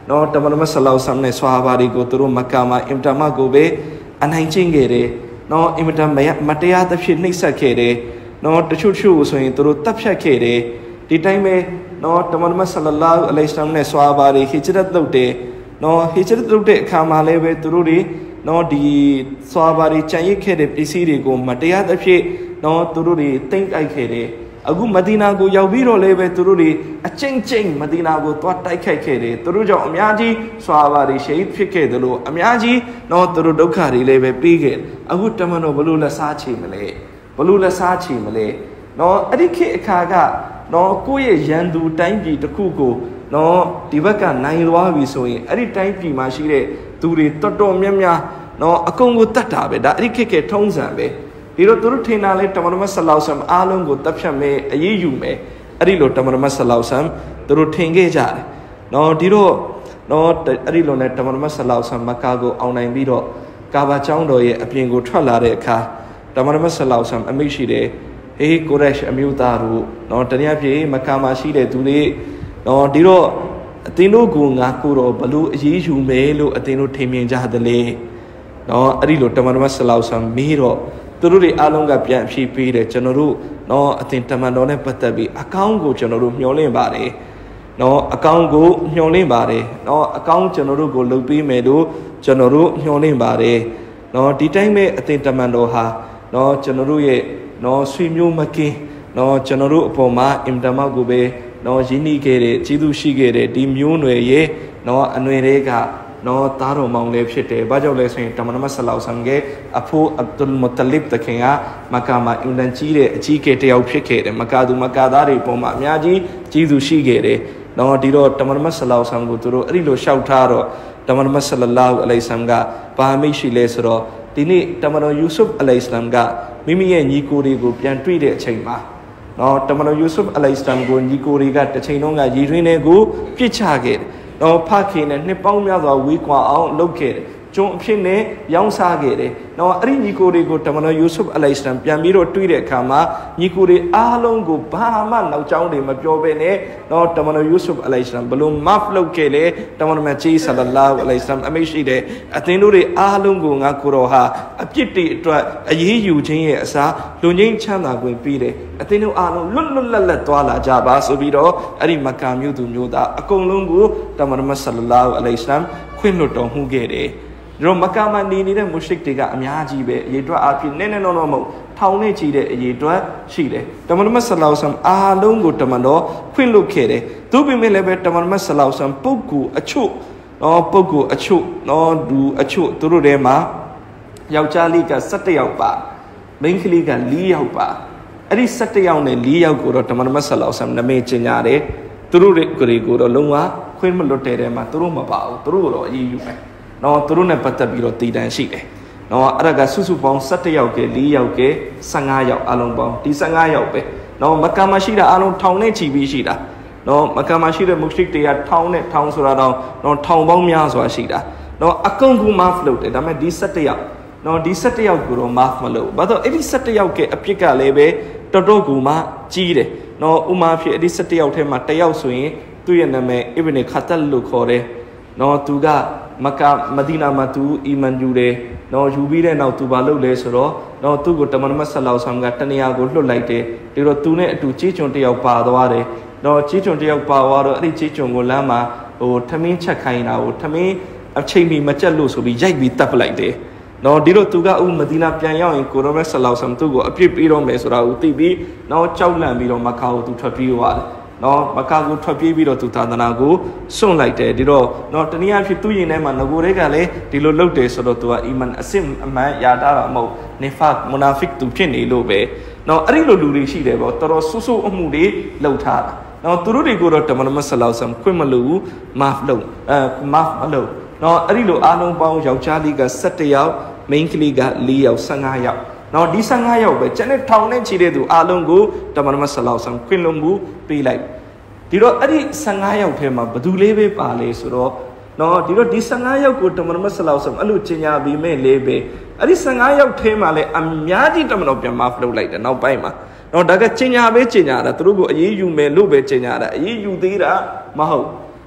နော်တမန်တော်ဆလောဆမ်နဲ့ဆွာဘာတွေကိုသူတို့မက္ကာမှာအင်တာမကိုပဲအနိုင်ကျင့်ခဲ့တယ်နော်အင်တာမတရားသဖြင့်နှိပ်စက်ခဲ့တယ်နော်တချို့ဆိုရင်သူတို့တပ်ဖြတ်ခဲ့တယ်ဒီတိုင်းပဲနော်တမန်တော်ဆလလာအလိုင်စလမ်နဲ့ဆွာဘာတွေဟီဂျရတ်လုပ်တယ်နော်ဟီဂျရတ်လုပ်တဲ့အခါမှာလည်းပဲသူတို့တွေနော်ဒီဆွာဘာတွေကြံရစ်ခဲ့တဲ့ပစ္စည်းတွေကိုမတရားသဖြင့်နော်သူတို့တွေတိမ့်တိုက်ခဲ့တယ်အခုမဒီနာကိုရောက်ပြီးတော့လည်းပဲသူတို့တွေအကျဉ်းချင်းမဒီနာကိုသွားတိုက်ခိုက်ခဲ့တယ်သူတို့ကြောင့်အများကြီးဆွာဘာတွေရှဟီဒ်ဖြစ်ခဲ့တယ်လို့အများကြီးတော့သူတို့ဒုက္ခတွေလည်းပဲပြီးခဲ့အခုတမန်တော်ဘလို့လက်စားချေမလဲဘလို့လက်စားချေမလဲနော်အဲ့ဒီခေတ်အခါကနော်ကိုယ့်ရဲ့ရန်သူတိုင်းပြည်တစ်ခုကိုနော်ဒီဘက်ကနိုင်သွားပြီဆိုရင်အဲ့ဒီတိုင်းပြည်မှာရှိတဲ့သူတွေတော်တော်များများနော်အကုန်ကိုတတ်တာပဲဒါအဲ့ဒီခေတ်ကထုံးစံပဲဒီတော့သူတို့ထင်တာလဲတမန်တော်ဆလောဆမ်အားလုံးကိုတပ်ဖြတ်မယ်အရေးယူမယ်အဲ့ဒီလိုတမန်တော်ဆလောဆမ်သူတို့ထင်ခဲ့ကြတယ်နော်ဒီတော့နော်အဲ့ဒီလိုနဲ့တမန်တော်ဆလောဆမ်မက္ကာကိုအောင်နိုင်ပြီးတော့ကာဘာကျောင်းတော်ရဲ့အပြင်ကိုထွက်လာတဲ့အခါတမန်တော်ဆလောဆမ်အမိန့်ရှိတယ်ဟေးကိုရက်ရှ်အမျိုးသားတို့နော်တနည်းအားဖြင့်မက္ကာမှာရှိတဲ့သူတွေနော်ဒီတော့အသင်တို့ကငါကိုတော့ဘလို့အရေးယူမယ်လို့အသင်တို့ထင်မြင်ကြသလဲနော်အဲ့ဒီလိုတမန်တော်ဆလောဆမ်မေးတော့သူတို့တွေအားလုံးကပြန်အဖြေပေးတယ်ကျွန်တော်တို့နော်အသင်တမန်တော်နဲ့ပတ်သက်ပြီးအကောင်းကိုကျွန်တော်တို့မျှော်လင့်ပါတယ်နော်အကောင်းကိုမျှော်လင့်ပါတယ်နော်အကောင်းကျွန်တော်တို့ကိုလုပ်ပေးမယ်လို့ကျွန်တော်တို့မျှော်လင့်ပါတယ်နော်ဒီတိုင်းပဲအသင်တမန်တော်ဟာနော်ကျွန်တော်တို့ရဲ့နော်ဆွေမျိုးမကင်းနော်ကျွန်တော်တို့အပေါ်မှာအင်တမကိုပဲနော်ရင်းနှီးခဲ့တဲ့ကျေးဇူးရှိခဲ့တဲ့ဒီမျိုးနွယ်ရဲ့နော်အနွယ်တွေကနော်သားတော်မောင်လေးဖြစ်တယ်ဘာကြောင့်လဲဆိုရင်တမန်တော်ဆလောဆမ်ရဲ့အဖိုးအဗ်ဒူလ်မုတလစ်တခင်ကမက္ကာမှာအင်တန်ကြီးတဲ့အကြီးကဲတယောက်ဖြစ်ခဲ့တယ်မက္ကာသူမက္ကာသားတွေပုံမှာအများကြီးကျေးဇူးရှိခဲ့တယ်နော်ဒီတော့တမန်တော်ဆလောဆမ်ကိုသူတို့အဲ့ဒီလိုရှောက်ထားတော့တမန်တော်ဆလလာဟူအလိုင်ဆမ်ကဘာမိတ်ရှိလဲဆိုတော့ဒီနေ့တမန်တော်ယူဆုဖ်အလိုင်ဆမ်ကမိမိရဲ့ညီကိုတွေကိုပြန်တွေ့တဲ့အချိန်မှာနော်တမန်တော်ယူဆုဖ်အလိုင်ဆမ်ကိုညီကိုတွေကတစ်ချိန်လုံးကရည်ရင်းတွေကိုပြစ်ချခဲ့တယ်နော်ဖခင်နဲ့နှစ်ပေါင်းများစွာဝေးကွာအောင်လုပ်ခဲ့တယ်ကျုံအဖြစ်နဲ့ရောင်းစားခဲ့တယ်နော်အဲ့ဒီညီကိုတွေကိုတမန်တော်ယူဆုဖ်အလိုင်ဆမ်ပြန်ပြီးတော့တွေ့တဲ့အခါမှာညီကိုတွေအားလုံးကိုဘာမှနောက်ကြောင်းတွေမပြောဘဲနဲ့နော်တမန်တော်ယူဆုဖ်အလိုင်ဆမ်ဘလို့မဖ်လုပ်ခဲ့လေတမန်တော်မြတ်ကြီးဆလလာဟူအလိုင်ဆမ်အမိန့်ရှိတယ်အသင်တို့တွေအားလုံးကိုငါကိုတော်ဟာအပြစ်တွေအတွက်အရေးယူခြင်းရဲ့အစားလူငင်းချမ်းသာခွင့်ပေးတယ်အသင်တို့အားလုံးလွတ်လွတ်လပ်လပ်သွားလာကြပါဆိုပြီးတော့အဲ့ဒီမက္ကာမြို့သူမြို့သားအကုန်လုံးကိုတမန်တော်ဆလလာဟူအလိုင်ဆမ်ခွင့်လွှတ်တော်မူခဲ့တယ်ဒီတော့မက္ကာမှာနေနေတဲ့မုရှရစ်တွေကအများကြီးပဲအရေးအတွက်အဖြစ်နဲ့နော်မဟုတ်ထောင်နဲ့ချီတဲ့အရေးအတွက်ရှိတယ်တမန်တော်ဆလောဆမ်အားလုံးကိုတမန်တော်ခွင့်လွှတ်ခဲ့တယ်သူပြင်မဲ့လည်းပဲတမန်တော်ဆလောဆမ်ပုဂ္ဂိုလ်အချို့နော်ပုဂ္ဂိုလ်အချို့နော်လူအချို့သူတို့ထဲမှာယောက်ျားလေးက17ယောက်ပါမိန်းကလေးက4ယောက်ပါအဲ့ဒီ17ယောက်နဲ့4ယောက်ကိုတော့တမန်တော်ဆလောဆမ်နာမည်ကျင်ကြတယ်သူတို့တွေကိုတော့လုံးဝခွင့်မလွှတ်တဲ့ထဲမှာသူတို့မပါဘူးသူတို့ကိုတော့အရေးယူမယ်နော်သူတို့နဲ့ပတ်သက်ပြီးတော့တည်တံရှိတယ်နော်အဲ့ဒါကစုစုပေါင်း17ယောက်က4ယောက်က15ယောက်အလုံးပေါင်းဒီ15ယောက်ပဲနော်မက္ကာမှာရှိတာအလုံးထောင်နဲ့ချီပြီးရှိတာနော်မက္ကာမှာရှိတဲ့မုရှရစ်တွေကထောင်နဲ့ထောင်ဆိုတာတော့နော်ထောင်ပေါင်းများစွာရှိတာနော်အကုန်ကူမဖ်လုပ်တယ်ဒါပေမဲ့ဒီ17ယောက်နော်ဒီ17ယောက်ကိုတော့မဖ်မလုပ်ဘာလို့အဲ့ဒီ17ယောက်ကအပြစ်ကလည်းပဲတော်တော်ကူမကြီးတယ်နော်ဥမာဖြစ်အဲ့ဒီ17ယောက်ထဲမှာ1ယောက်ဆိုရင်သူ့ရဲ့နာမည်အစ်ဘ်နခတ်တလ်လို့ခေါ်တယ်နော်သူကမက္ကာမဒီနာမှာသူအီမန်ယူတယ်နော်ယူပြီးတဲ့နောက်သူဘာလုပ်လဲဆိုတော့နော်သူ့ကိုတမန်တော်ဆလောဆမ်ကတနေရာကိုလွှတ်လိုက်တယ်ဒီတော့သူနဲ့အတူကြေးကျွန်တယောက်ပါသွားတယ်နော်ကြေးကျွန်တယောက်ပါသွားတော့အဲ့ဒီကြေးကျွန်ကိုလမ်းမှာဟိုထမင်းချက်ခိုင်းတာကိုထမင်းအချိန်မီမကြက်လို့ဆိုပြီးရိုက်ပြီးတပ်ပလိုက်တယ်နော်ဒီတော့သူကမဒီနာပြန်ရောက်ရင်ကိုရောမက်ဆလောဆမ်သူ့ကိုအပြစ်ပေးတော့မယ်ဆိုတာကိုသိပြီးနော်ကြောက်လန့်ပြီးတော့မက္ကာကိုသူထွက်ပြေးသွားတယ်နော်မက္ကာကိုထွက်ပြေးပြီးတော့သူသာသနာကိုစွန့်လိုက်တယ်ဒီတော့နော်တနည်းအားဖြင့်သူ့ရင်ထဲမှာငကိုတွေကလည်းဒီလိုလုပ်တယ်ဆိုတော့သူကအီမန်အစစ်အမှန်ရတာမဟုတ်နီဖတ်မူနာဖစ်သူဖြစ်နေလို့ပဲနော်အဲ့ဒီလိုလူတွေရှိတယ်ပေါ့တော်တော်ဆူဆူအမှုတွေလုပ်ထားတာနော်သူတို့တွေကိုတော့တမန်တော်ဆလောဆမ်ခွင့်မလို့မဖ်လုပ်မဖ်မလုပ်နော်အဲ့ဒီလိုအားလုံးပေါင်းယောက်ျားလေးက17ယောက်မိန်းကလေးက4ယောက်15ယောက်နော်ဒီ15ယောက်ပဲကျန်တဲ့ထောင်နဲ့ချီတဲ့သူအားလုံးကိုတမန်တော်ဆလောဆမ်ခွင့်လွှတ်မှုပေးလိုက်ဒီတော့အဲ့ဒီ15ယောက်ထဲမှာဘယ်သူလေးပဲပါလဲဆိုတော့နော်ဒီတော့ဒီ15ယောက်ကိုတမန်တော်ဆလောဆမ်အဲ့လိုကျင်ညာပြီးမဲ့လေးပဲအဲ့ဒီ15ယောက်ထဲမှာလည်းအများကြီးတမန်တော်ပြန်မဖလုပ်လိုက်တယ်နောက်ပိုင်းမှာနော်ဒါကကျင်ညာပဲကျင်ညာတာသူတို့ကိုအေးအေးယူမယ်လို့ပဲကျင်ညာတာအေးအေးယူသေးတာမဟုတ်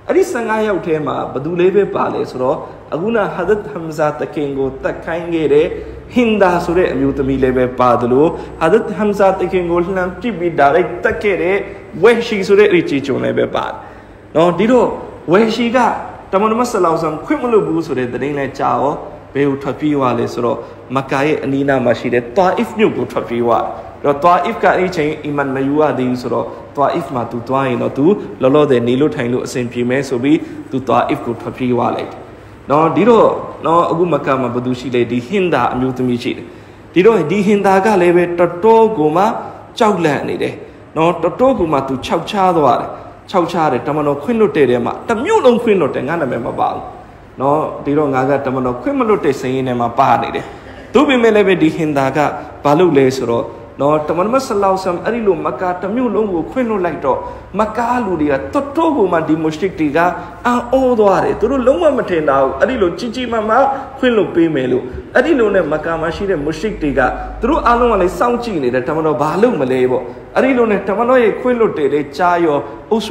Adi sangaya utema, badulebe pale soro, aguna hadat hamza takengo takangere, hinda sure amutamilebe padalo, hadat hamza takengo nam tibi direct takere, where she sure richichonebe pad. No, dido, where she got, Tamanamasalam, Quimulu sure the name chao, Peu tapiwa soro, Makai Anina Mashide, Toa if new go tapiwa. Toa if ka any iman mayua de soro, Toa if ma to toa in or two, Lolo de Nilo Taino Saint Pime so be to Toa if go tapiwa late. No, Dido, no Agumakama Badushi lady Hinda Mutamichi. Dido di Hindaga leve Toto Goma, Chowlanide. No Toto Guma to Chow Chadwar, Chow Chare, Tamano Quinoterema, Tamuno Quinote, and Anamabal. No, Dido Naga Tamano Quimalote saying in my party. To be melebe di Hindaga, Palu Lesoro, no Tamanamasalam, Arilu, Maka, Tamulo, Quino Lighto, Makaludia, Totoguma di Mushtiga, and Odoare, Turu Loma Matena, Arilu, Chichi Mama, Quilo Pimelu, Arilune Makama, she Mushtiga, through Alone Sound Chini, the Tamano Balu Malebo, Arilune Tamanoe, Quilote, Chayo,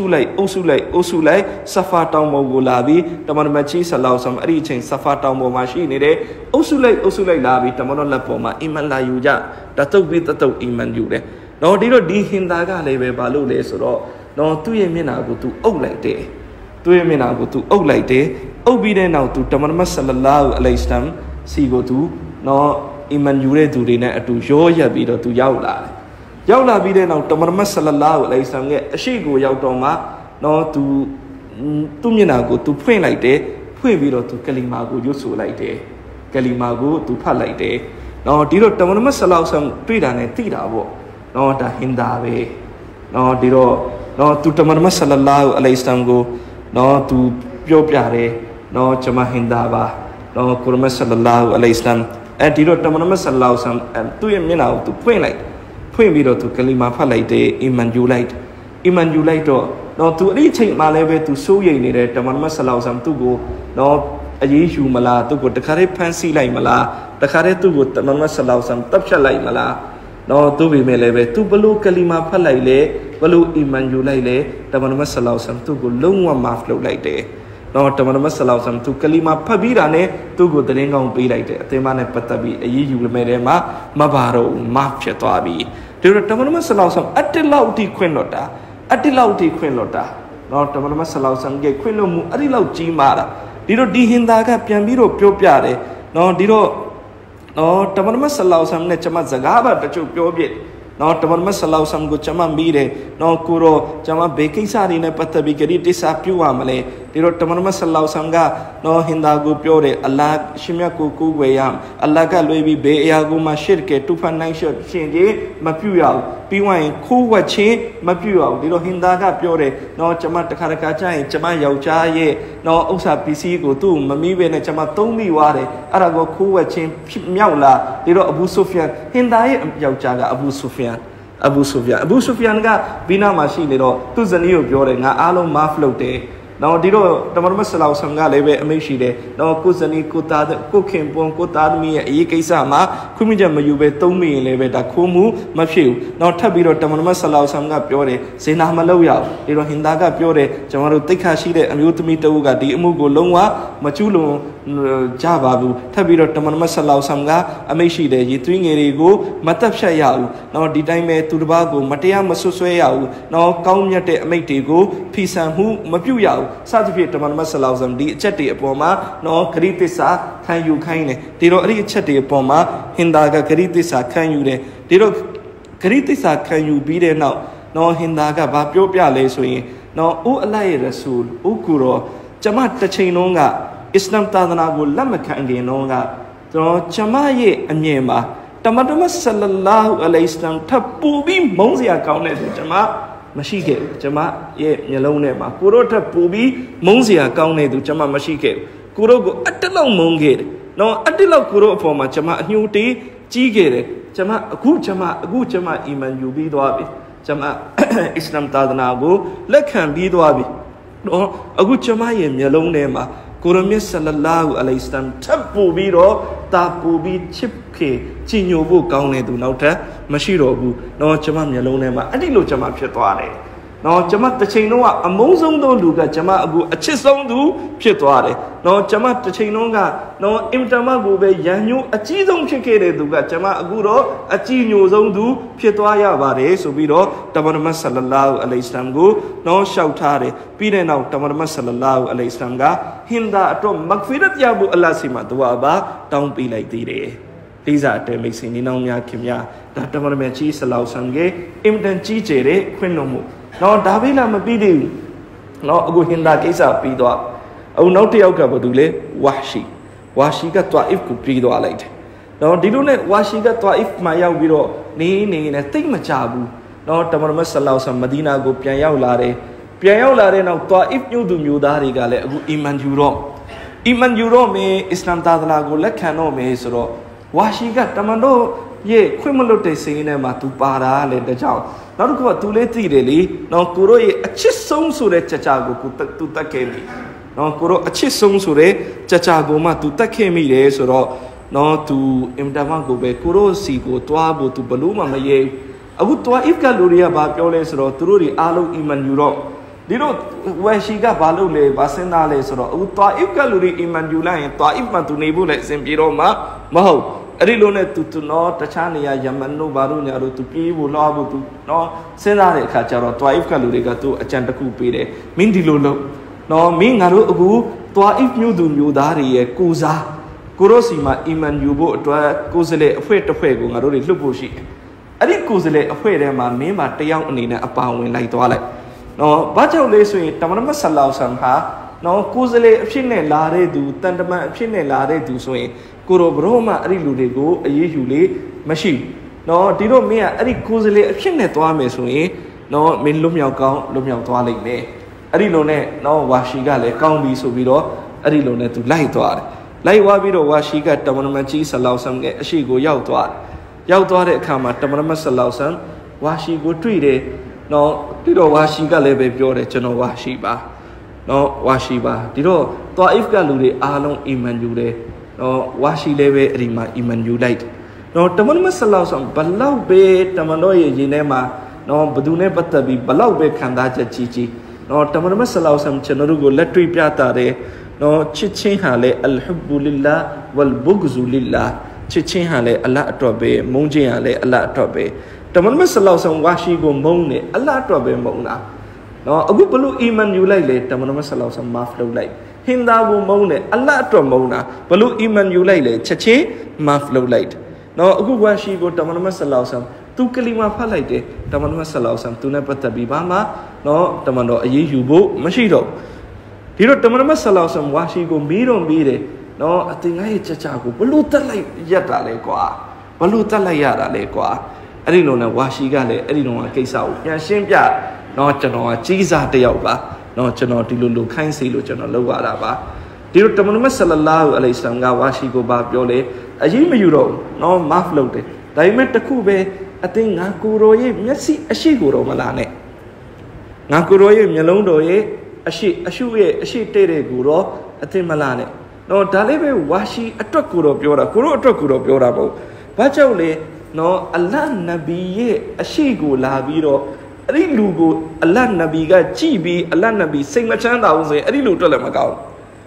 Osulai, Safatamo Gulabi, Tamanamachi Salasam, reaching Safatamo machine, Osulai Labi, Tamano Lapoma, Imala Yuja, Tato with the Tato Iman Jude. No, Dido di Hindaga leve Balu Lesoro, no, 2 Yemina go to Olite, 2 Yemina go to Olite, Obide now to Tamanamasalallahu Alaistam, Sigo to, no, Iman Jure to Rina to Joya Bido to Yaula. Yaula Bide now Tamanamasalallahu Alaistam, she go Yautoma, no, to Tumina to Point like day, Puebido to Kalimago, Yusu like day, Kalimago to Palite. No, Dido Tamanamasalam, Pidane, Tidavo, no, the Hindave, no, Dido, no, to Tamanamasalallahu Alaistam go, no, to Piopiare, no, Chama Hindava, no, Kurmasalallahu Alaistam, and Dido Tamanamasalam, and 2 Yemina to Point like. Puebido to Kalima Palite, Imanulite, no, to reaching Maleve to Soye needed, Tamanamasalam to go, no, a Yeshu Mala to go the Kare Pansi like Mala, the Kare to go Tamanamasalam, Tapsha like Mala, no, to be Meleve, to Balu Kalima Palaile, Balu Imanulaile, Tamanamasalam to go Lungwa Maflo like day. No, Tamanamasalam to Kalima Pabirane, to go the Ringong be like that. Temane Patabi, a Yu Merema, Mabaro, Mapchatabi. To Tamanamasalam, Atilauti Quinota, no, Tamanamasalam get Quinomu, Adilau Gimara. Dido di Hindaga, Piamiro, Piopiare, no, Dido, no, Tamanamasalam, Nechama Zagaba, the Chupiobit, no, Tamanamasalam, Guchama Mire, no, Kuro, Chama Baking Sarine, Patabigari, Disapuamale, Dido Tamanamasalam, no, Hindagu Piore, Allah, Shimiaku Wayam, Alaga Lubi, Beaguma Shirke, Tupanai Shot, Change, Mapuao, Piwine, Kuwachi, Mapuao, Dido Hindaga Piore, no, Chama Takarakacha, Chama Yauchaye, no, Osa PC go to, Mamibe, Chama Tomi Ware, Arago Kuwachi, Miaula, Dido Abu Sufyan, Hindae Yauchaga, Abu Sufyan ga Bina machine, to the new Piore, Alo Maflote. Now, Dido, Tamarmasala Sanga leve Amishide, no Kuzani Kutad, Cooking Pon Kutadmi, Ikesama, Kumija Mayube, Tomi, Leve, Kumu, Mafiu, no Tabiro Tamarmasala Sanga Piore, Sena Maloya, Dido Hindaga Piore, Jamaru Tekashide, and Utumita, the Mugo Longwa, Machulo Javabu, Tabiro Tamarmasala Sanga, Amishide, Yitwing Erigo, Matapsha Yau, now Didime Turbago, Matea Masuswayau, now Kaunyate Ametigo, Pisamu, Mapu Yau. Certificate Tamanamasalam, the Chetty Poma, no Karitisa, can you kind? Diro Chetty Poma, Hindaga Karitisa, can you de? Diro Karitisa, can you be there now? No Hindaga Bapiopia Lesui, no U Alai Rasul, Ukuro, Chamat Tachinonga, Islam Tadanago Lamakanginonga, no Chamaye Anyema, Tamadamasalallahu Alaislam, Tapubi Monzia counted Jama. Mashike, Jama, ye, Yalone, Kurota Pubi, Monzia, Kaune, to Jama Mashike, Kurogo, Atala Mongate, no, Atila Kuro for Machama, Nuti, Chigere, Jama, Guchama, Iman, you be Dwabi, Jama, Islam Tadanago, Lekan be Dwabi, no, Aguchama, Yalone, Kuromis Salallahu Alaistam, Tapu Biro, Tapu be Chipke, Chinobu, Kaune, do Nauta, Mashirobu, no Chamam Yalonema, Adilo Chamap Chetware. နော်ကျမတစ်ချိန်လုံးကအမုန်းဆုံးသောလူကကျမအခုအချစ်ဆုံးသူဖြစ်သွားတယ်နော်ကျမတစ်ချိန်လုံးကနော်အင်တာမကိုပဲရန်ညိုးအကြီးဆုံးဖြစ်ခဲ့တဲ့သူကကျမအခုတော့အကြီးညိုဆုံးသူဖြစ်သွားရပါတယ်ဆိုပြီးတော့တမန်တော်ဆလ္လာလာဟူအလိုင်ဟိဝါဆလမ်ကိုနော်လျှောက်ထားတယ်ပြီးတဲ့နောက်တမန်တော်ဆလ္လာလာဟူအလိုင်ဟိဝါဆလမ်ကဟင်ဒါအတွက်မဂ်ဖီရတ်ရဖို့အလ္လာဟ်စီမှာဒူအာပါတောင်းပေးလိုက်သေးတယ်လေးစားတဲ့မိတ်ဆွေညီနောင်များခင်များဒါတမန်တော်ကြီးဆလ္လာလာဟူဆလမ်ရဲ့အင်တန်ကြီးကျယ်တဲ့ခွင့်တော်မှုနော်ဒါပဲလားမပြီးသေးဘူးနော်အခုဟင်ဒါကိစ္စပြီးသွားအခုနောက်တစ်ယောက်ကဘာတူလဲဝါရှိကတွာအစ်ကိုပြီးသွားလိုက်တယ်နော်ဒီလိုနဲ့ဝါရှိကတွာအစ်မှာရောက်ပြီးတော့နေနဲ့တိတ်မကြဘူးနော်တမန်တော်ဆလ္လာလာဟူဆလမ်မဒီနာကိုပြန်ရောက်လာတဲ့နောက်တွာအစ်မြို့သူမြို့သားတွေကလည်းအခုအီမန်ယူတော့မယ်အစ္စလာမ်သာသနာကိုလက်ခံတော့မယ်ဆိုတော့ဝါရှိကတမန်တော်ရဲ့ခွင့်မလွတ်တဲ့စိတ်နဲ့မှသူပါတာလေတကြောင်နောက်တစ်ခုကသူလေးသိတယ်လေနော်ကိုရောရဲ့အချစ်ဆုံးဆိုတဲ့ကြကြကိုသူတတ်ခဲ့ပြီနော်ကိုရောအချစ်ဆုံးဆိုတဲ့ကြကြကိုမှသူတတ်ခဲ့မိတယ်ဆိုတော့နော်သူအင်တာမကိုပဲကိုရောစီကိုတွားဖို့သူဘလို့မှမရဲအခုတွားအစ်ကလူတွေကဘာပြောလဲဆိုတော့သူတို့တွေအားလုံးအီမန်ယူတော့ဒီတော့ဝယ်ရှိကဘာလို့လဲဘာစဉ်းစားလဲဆိုတော့အခုတွားအစ်ကလူတွေအီမန်ယူလိုက်ရင်တွားအစ်မှသူနေဖို့လည်းအဆင်ပြေတော့မှာမဟုတ်အဲ့ဒီလိုနဲ့သူနော်တခြားနေရာယမန်တို့ဘာလို့ညာတို့သူပြေးဖို့လွှားဖို့သူနော်စဉ်းစားတဲ့အခါကျတော့တွားအစ်ကလူတွေကသူအကြံတစ်ခုပေးတယ်မင်းဒီလိုလုပ်နော်မင်းငါတို့အခုတွားအစ်မျိုးသူမျိုးသားတွေရဲ့ကိုစားကိုရောစီမှာအီမန်ယူဖို့အတွက်ကိုယ်စလေအဖွဲ့တစ်ဖွဲ့ကိုငါတို့တွေလှုပ်ဖို့ရှိတယ်အဲ့ဒီကိုယ်စလေအဖွဲ့ထဲမှာမင်းမှာတယောက်အနေနဲ့အပါဝင်လိုက်သွားလိုက်နော်ဘာကြောင့်လဲဆိုရင်တမန်တော်ဆလ္လာလာဟူအလိုင်ဟိဝါဆလမ်ဟာနော်ကိုယ်စလေအဖြစ်နဲ့လာတဲ့သူတန်တမန်အဖြစ်နဲ့လာတဲ့သူဆိုရင်ကိုရောဘရောမှအဲ့ဒီလူတွေကိုအေးအေးယူလေမရှိနော်ဒီတော့မင်းကအဲ့ဒီကိုယ်စလေအဖြစ်နဲ့သွားမယ်ဆိုရင်နော်မင်းလွတ်မြောက်သွားလိမ့်မယ်အဲ့ဒီလိုနဲ့နော်ဝါရှိကလည်းကောင်းပြီဆိုပြီးတော့အဲ့ဒီလိုနဲ့သူလိုက်သွားတယ်လိုက်သွားပြီးတော့ဝါရှိကတမန်တော်ကြီးဆလ္လာလာဟူအလိုင်ဟိဝါဆလမ်ရဲ့အရှိကိုရောက်သွားတဲ့အခါမှာတမန်တော်ဆလ္လာလာဟူအလိုင်ဟိဝါဆလမ်ဝါရှိကိုတွေ့တယ်နော်ဒီတော့ဝါရှိကလည်းပဲပြောတယ်ကျွန်တော်ဝါရှိပါနော်ဝါရှိပါဒီတော့တွာအစ်ကလူတွေအားလုံးအီမန်ယူတယ်နော်ဝါရှိလည်းပဲအဲ့ဒီမှာအီမန်ယူလိုက်နော်တမန်တော်ဆလ္လာလာဟူအလိုင်ဟိဝါဆလမ်ဘလောက်ပဲတမန်တော်ရဲ့ရင်ထဲမှာနော်ဘသူနဲ့ပတ်သက်ပြီးဘလောက်ပဲခံစားချက်ကြီးနော်တမန်တော်ဆလ္လာလာဟူအလိုင်ဟိဝါဆလမ်ကျွန်တော်တို့ကိုလက်တွေ့ပြတာတယ်နော်ချစ်ချင်းဟာလေအလ်ဟူဘူလ illah ဝလ်ဘူဂဇူလ illah ချစ်ချင်းဟာလေအလ္လာဟ်အတွက်ပဲမုန်းခြင်းဟာလေအလ္လာဟ်အတွက်ပဲတမန်တော်ဆလ္လာလာဟူအလိုင်ဟိဝါဆလမ်ဝါရှိကိုမုန်းတယ်အလ္လာဟ်အတွက်ပဲမုန်းတာနော်အခုဘလို့အီမန်ယူလိုက်လေတမန်တော်ဆလ္လာလာဟူအလိုင်ဟိဝါဆလမ်မာဖ်လုပ်လိုက်ဟင်ဒါကိုမုန်းတယ်အလ္လာဟ်အတွက်မုန်းတာဘလို့အီမန်ယူလိုက်လေချက်ချင်းမာဖ်လုပ်လိုက်နော်အခုဝါရှိကိုတမန်တော်ဆလ္လာလာဟူအလိုင်ဟိဝါဆလမ်သူကလီမာဖတ်လိုက်တယ်တမန်တော်ဆလ္လာလာဟူအလိုင်ဟိဝါဆလမ်သူနဲ့ပတ်သက်ပြီးဘာမှနော်တမန်တော်အရေးယူဖို့မရှိတော့ဒီတော့တမန်တော်ဆလ္လာလာဟူအလိုင်ဟိဝါဆလမ်ဝါရှိကိုမေးတယ်နော်အတင်ငါရဲ့ကြကြကိုဘလို့တက်လိုက်ရက်တာလဲကွာဘလို့တက်လိုက်ရတာလဲကွာအဲ့ဒီလိုနဲ့ဝါရှိကလည်းအဲ့ဒီတော့ကိစ္စကိုပြန်ရှင်းပြနော်ကျွန်တော်ကကြီးစားတစ်ယောက်ပါနော်ကျွန်တော်ဒီလိုခိုင်းစေလို့ကျွန်တော်လုပ်ရတာပါဒီတော့တမန်တော်ဆလ္လာလာဟူအလိုင်ဟိဝါဆလမ်ကဝါရှိကိုဘာပြောလဲအရေးမယူတော့နော်မာဖ်လုပ်တယ်ဒါပေမဲ့တခုပဲအတင်ငါကိုရောရဲ့မျက်စိအရှိကိုတော့မလာနဲ့ငါကိုရောရဲ့မျက်လုံးတော်ရဲ့အရှုရဲ့အရှိတဲ့တဲ့ကိုတော့အတင်မလာနဲ့နော်ဒါလေးပဲဝါရှိအတွက်ကိုတော့ပြောတာကိုရောအတွက်ကိုတော့ပြောတာမဟုတ်ဘာကြောင့်လဲနော်အလ္လာဟ်နဗီရဲ့အရှိကိုလာပြီးတော့အဲ့ဒီလူကိုအလ္လာဟ်နဗီကကြည်ပြီးအလ္လာဟ်နဗီစိတ်မချမ်းသာဘူးဆိုရင်အဲ့ဒီလူအတွက်လည်းမကောင်း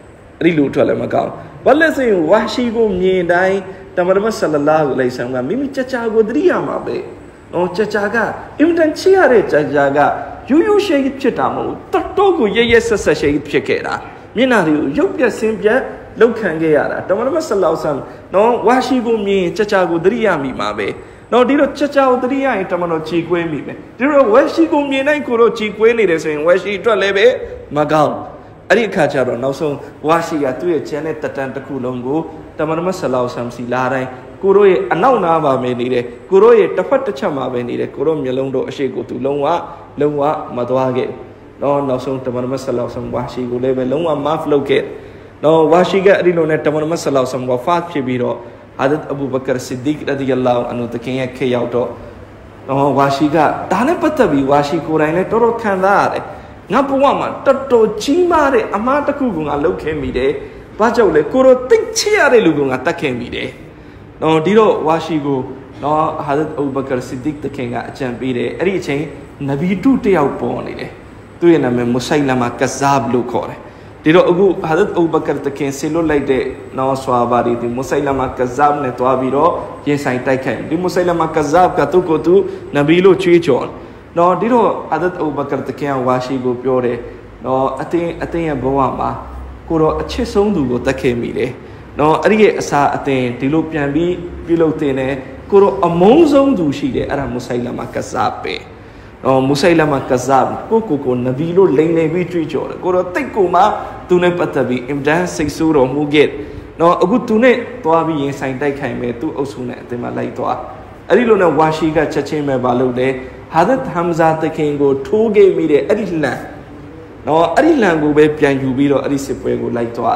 ဘာလဲဆိုရင်ဝါရှိကိုမြင်တိုင်းတမန်တော်ဆလ္လာလာဟူအလိုင်ဟိဝါဆလမ်ကမိမိကြကြကိုသတိရမှာပဲနော်ကြကြကအင်တန်ချစ်ရတဲ့ကြကြကရိုးရှိဖြစ်တာမဟုတ်တော်တော်ကိုရဲဆက်ရှိဖြစ်ခဲ့တာမျက်နှာတွေကိုရုပ်ပြက်ဆင်းပြက်လောက်ခံခဲ့ရတာတမန်တော်ဆလ္လာလာဟူအလိုင်ဟိဝါဆလမ်နော်ဝါရှိကိုမြင်ကြကြကိုသတိရမိမှာပဲနော်ဒီတော့ကြကြကိုသတိရရင်တမန်တော်ကြည်ကွဲမိမယ်ဒီတော့ဝါရှိကိုမြင်တိုင်းကိုတော့ကြည်ကွဲနေတယ်ဆိုရင်ဝါရှိအတွက်လည်းပဲမကောင်းအဲ့ဒီအခါကျတော့နောက်ဆုံးဝါရှိကသူ့ရဲ့ကျန်တဲ့တတန်တစ်ခုလုံးကိုတမန်တော်ဆလ္လာလာဟူအလိုင်ဟိဝါဆလမ်စီလာတိုင်းကိုရောရဲ့အနောက်နားပါပဲနေတယ်ကိုရောရဲ့တစ်ဖက်တစ်ချက်မှာပဲနေတယ်ကိုရောမျိုးလုံးတို့အရှိကိုသူလုံးဝမသွားခဲ့နော်နောက်ဆုံးတမန်တော်ဆလ္လာလာဟူအလိုင်ဟိဝါဆလမ်ဝါရှိကိုလည်းပဲလုံးဝမာဖ်လုပ်ခဲ့နော်ဝါရှိကအဲ့ဒီလိုနဲ့တမန်တော်ဆလ္လာလာဟူအလိုင်ဟိဝါဆလမ်ဝါဖတ်ဖြစ်ပြီးတော့ဟာဒတ်အဘူဘကာဆစ်ဒီကရဒီယလာဟူအန်ဟူတခင်ရဲ့ခေရောက်တော့နော်ဝါရှိကဒါနဲ့ပတ်သက်ပြီးဝါရှိကိုယ်တိုင်လည်းတော်တော်ခံစားရတယ်ငါဘဝမှာတော်တော်ကြီးမားတဲ့အမှားတစ်ခုကငါလုပ်ခဲ့မိတယ်ဘာကြောင့်လဲကိုရောတိတ်ချရတဲ့လူကငါတတ်ခဲ့မိတယ်နော်ဒီတော့ဝါရှိကိုနော်ဟာဒတ်အဘူဘကာဆစ်ဒီကတခင်ကအကြံပေးတယ်အဲ့ဒီအချိန် Nabi tu te out born it. Tu in a Musailama Kazab look or. Did Hazrat Abu Bakr the king silo like the no swabari, the Musailama Kazab Netuabiro, yes, I take him. The Musailama Kazab Katuko to Nabilo Chichon. No, Dido Hazrat Abu Bakr the king washi go pure. No, I think a boama. Kuro a chesondu go take me. No, Ari sa attain, Tilupian be below tene, Kuro a monzon do she de Ara Musailama Kazape. No, Musailama Kazab, Kuku, Navilo, Lane, Vitricho, Kuro Tekuma, Tune Patabi, Imdan Sexuro, Muget. No, a good tune, Toabi in Saint Daikame, to Osuna, the Malaitoa. Arilona Washiga Chachime Balude, Hadat Hamza the king go, two gave me the Adila. No, Arilan go back Pian Jubilo, Arisipuego,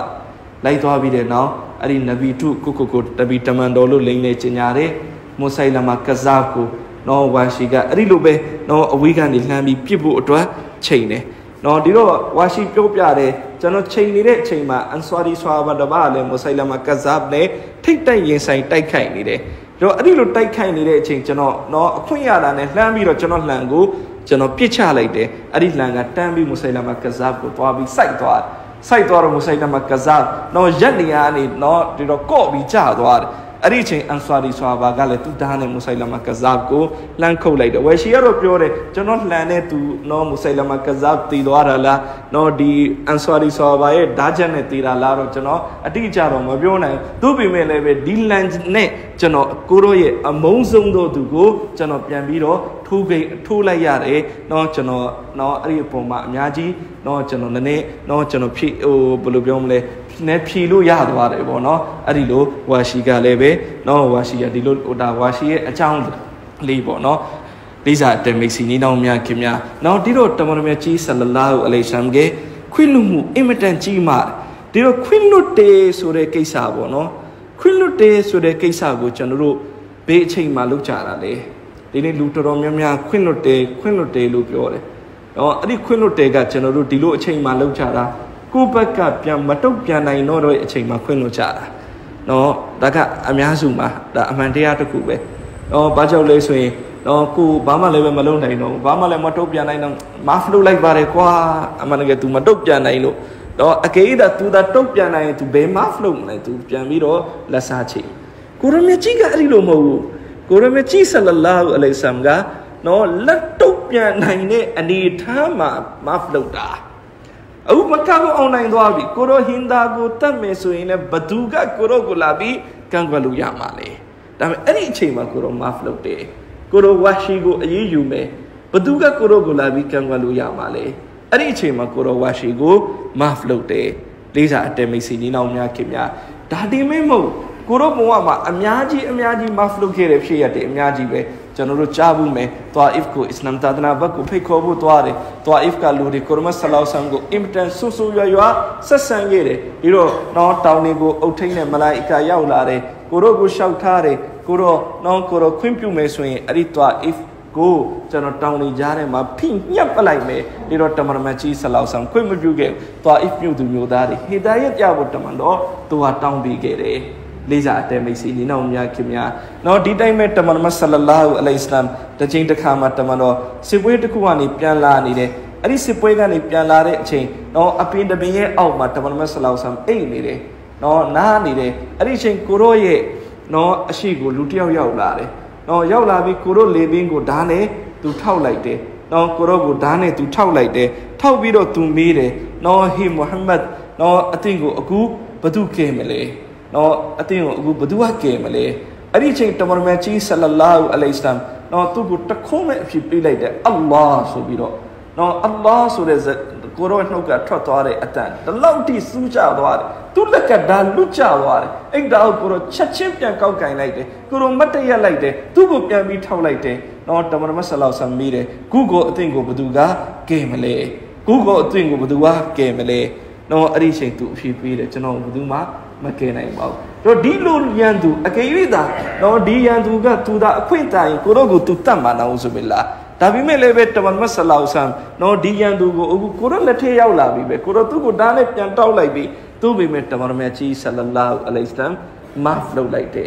like to be there now. Ari Nabi tu Kuku, Tabi Tamandolo, Lane Chenare, Musailama Kazako. No, Washiga, Rilube, no, a weekend is Lambi, people to a chain. No, Dilo, Washi Piopia, Jano chain it, Chema, and sorry, Swaba the Vale, Musailama Kazabne, take time inside, take kindly day. Do a little take kindly day, change, no, Quayana and Lambi or Jano Lango, Jano Picha like day, Arilanga, Tambi, Musailama Kazab, Wabi, Saitor, Musailama Kazab, no, Janiani, no, Dilo Kobi Chadwar. Reaching Answari Swaba Gale to Dan and Musailama Kazabko, Lanko later. Where she are pure, Janot Lane to no Musailama Kazab, Tidoarala, no the Answari Swaba, Dajan Tirala, Jano, a teacher of Mabiona, to be mele, Dilan ne, Jano, Kuroye, a Monzondo to go, Jano Piambiro, two layare, no Jano, no Ripoma, Miaji, no Jano Nane, no Jano P. O Bulubiomle. Nepilu Yadware, no, Arilo, Washiga lebe, no, Washia Dilo, Oda Washi, a child labor, no. These are the Mexini, no Mia Kimia. Now, Dilo Tamomechi, Salallahu Aleshamge, Quilumu, imitant Chimar, Dilo Quinute Sure Kesabo, no, Quinute Sure Kesabo, Chanuru, Beche Maluchara, they need Luteromia, Quinute Lupiore. No, Adi Quinute got Chanuru, Dilo Chain Maluchara. Kupaka Piam Matopian, I know a chain Maquinochara. No, Daka Amiazuma, the Amandia to Kube. No, Bajo Lesway, no, Ku Bama Leva Malone, I know, Bama Matopian, I know, Maflu like Barequa, Amanaga to Matopian, I know. No, Akaida to that Topian, I to Bay Maflu, to Piamiro, Lasachi. Kuramichiga Rilomo, Kuramichi Salallahu Alexamga, no, Latopian, Nine, and the Tama Mafluda. Upakago online Wabi, Kuro Hindago, Tamesuina, Baduga, Kuro Gulabi, Kangalu Yamale. Damn any chamber Kuro Maflo day. Kuro Washigo Yume, Baduga Kuro Gulabi, Kangalu Yamale. Any chamber Kuro Washigo, Maflo day. These are Temisi, Naumia Kimia. Daddy Memo, Kuro Moama, Amiaji, Maflo Kere, Shiate, Miaji. Januru Chabume, Toa Ifko, Islam Tadana Baku, Pekobu Toare, Toa Ifka Luri, Kurma Salausango, Imtan Susu Yua, Sasangere, Hiro, no Taunigo, Otene Malaika Yaulare, Kurogu Shautare, Kuro, non Kuro, Quimpu Meswing, Aritua, if go, Jano Towni Jare, ma pink, Yapalime, Hiro Tamaramachi Salausam, Quimuge, Toa if you do Yudari, Hidayat Yabutamando, Toa Town Bigere. Liza Temisi, Ninomia Kimia. Now, did I met Tamarma Salallahu Alayhi Islam, the Jane the Kama Tamano, Sibwe to Kuani, Pianla Nide, Arisipwegani Pianlare chain, no, up in the Bia out Matamarma Salausam, A Nide, no, Na Nide, Arishin Kuroye, no, Ashigo, Lutia Yaulare, no, Yaulabi Kuro living go Dane to Tau like day, no, Kuro go Dane to Tau like day, Tau Bido to Mire, no, him Muhammad, no, I think Agu, Badu Kemele. No, I think Budua came Malay. I reached Tamarmachi, Salallahu Alayhi no, to go to come if you be like that. Allah so be no. No, Allah so there's a Koro and Noga Trotore atan. The Lauti Suja war, to look at Dan Lucha war, Egdal Kuro, Chachimpian Kaukai like that, Kuro Mataya like that, to go can be tau like that. No, Tamarmasala some mire, Google Tingo Buduga, came Malay. Google Tingo Budua, came Malay. No, I reached to if you be the Chano Buduma. Makena about. So Dilu Yandu, Akavida, no Dianduga to the Quinta, Kurogu to Tama Nausubilla. Tabime Levetaman Masalausam, no Diandugo, Kurolate Yaulabi, Kurotugo Danet and Taulabi, to be met Tamarmachi, Salallahu Alayhi, Maflo like day.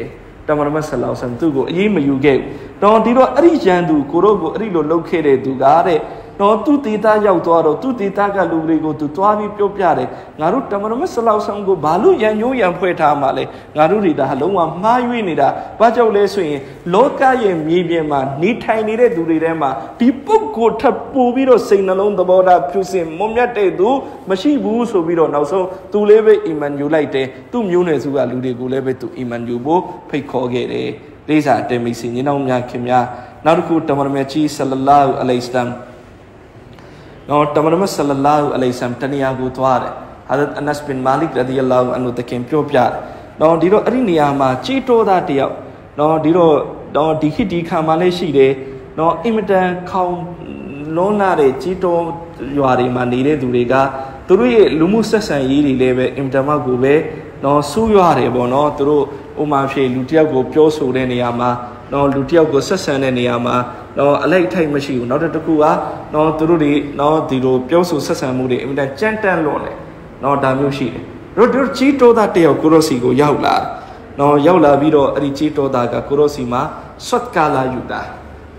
တမန်တော်ဆလ္လာလဟ်အလိုင်းဝါဆလမ်သူ့ကိုအေးမယူခဲ့တော့ဒီတော့အဲ့ဒီရန်သူကိုရောကိုအဲ့ဒီလိုလှုပ်ခဲ့တဲ့သူကတဲ့တော့သူ့ဒေသရောက်သွားတော့သူ့ဒေသကလူတွေကိုသူသွားပြီးပြောပြတယ်ငါတို့တမန်တော်ဆလ္လာလဟ်အလိုင်းဝါဆလမ်ကိုဘာလို့ရန်ညိုးရန်ဖွဲ့ထားမှလဲငါတို့တွေဒါလုံးဝမှားယွင်းနေတာဘာကြောင့်လဲဆိုရင်လောကရဲ့မြေပြင်မှာနေထိုင်နေတဲ့သူတွေထဲမှာဒီပုဂ္ဂိုလ်ထပ်ပို့ပြီးတော့စိတ်နှလုံးသဘောထားဖြူစင်မွန်မြတ်တဲ့သူမရှိဘူးဆိုပြီးတော့နောက်ဆုံးသူလည်းပဲအီမန်ယူလိုက်တယ်သူ့မျိုးနွယ်စုကလူတွေကိုလည်းပဲသူအီမန်ယူဖို့ဖိတ်ခေါ်ခဲ့တယ်လေးစားတင်မိစီညီနောင်များခင်များနောက်တစ်ခုတမန်တော်မြတ်ကြီးဆလ္လာလာဟူအလိုင်ဟိဝါဆလမ်နော်တမန်တော်မြတ်ဆလ္လာလာဟူအလိုင်ဟိဝါဆလမ်တနေရာကိုသွားတယ်ဟာဇတ်အနတ်ဘင်မာလစ်ရဒီအလာဟူအန်ဟူတခင်ပြောပြတယ်နော်ဒီတော့အဲ့ဒီနေရာမှာကြီးတိုးသားတယောက်နော်ဒီတော့ဒီခေတ်ဒီခါမှလည်းရှိတယ်နော်အင်မတန်ခေါင်လုံးလာတဲ့ကြီးတိုးရွာတွေမှာနေတဲ့သူတွေကသူတို့ရဲ့လူမှုဆက်ဆံရေးတွေလည်းပဲအင်မတန်မှကိုပဲနော်ဆူးရွာတယ်ပေါ့နော်သူတို့ဥမာဖြင့်လူတယောက်ကိုပြောဆိုတဲ့နေရာမှာနော်လူတယောက်ကိုဆက်ဆံတဲ့နေရာမှာနော်အလိုက်ထိုက်မရှိဘူးနောက်တစ်ခုကနော်သူတို့တွေနော်ဒီလိုပြောဆိုဆက်ဆံမှုတွေအင်မတန်ကြမ်းတမ်းလွန်တယ်နော်ဒါမျိုးရှိတယ်တို့ကြီးတိုးသားတယောက်ကိုရောစီကိုရောက်လာနော်ရောက်လာပြီးတော့အဲ့ဒီကြီးတိုးသားကကိုရောစီမှာဆွတ်ကာလာယူတာ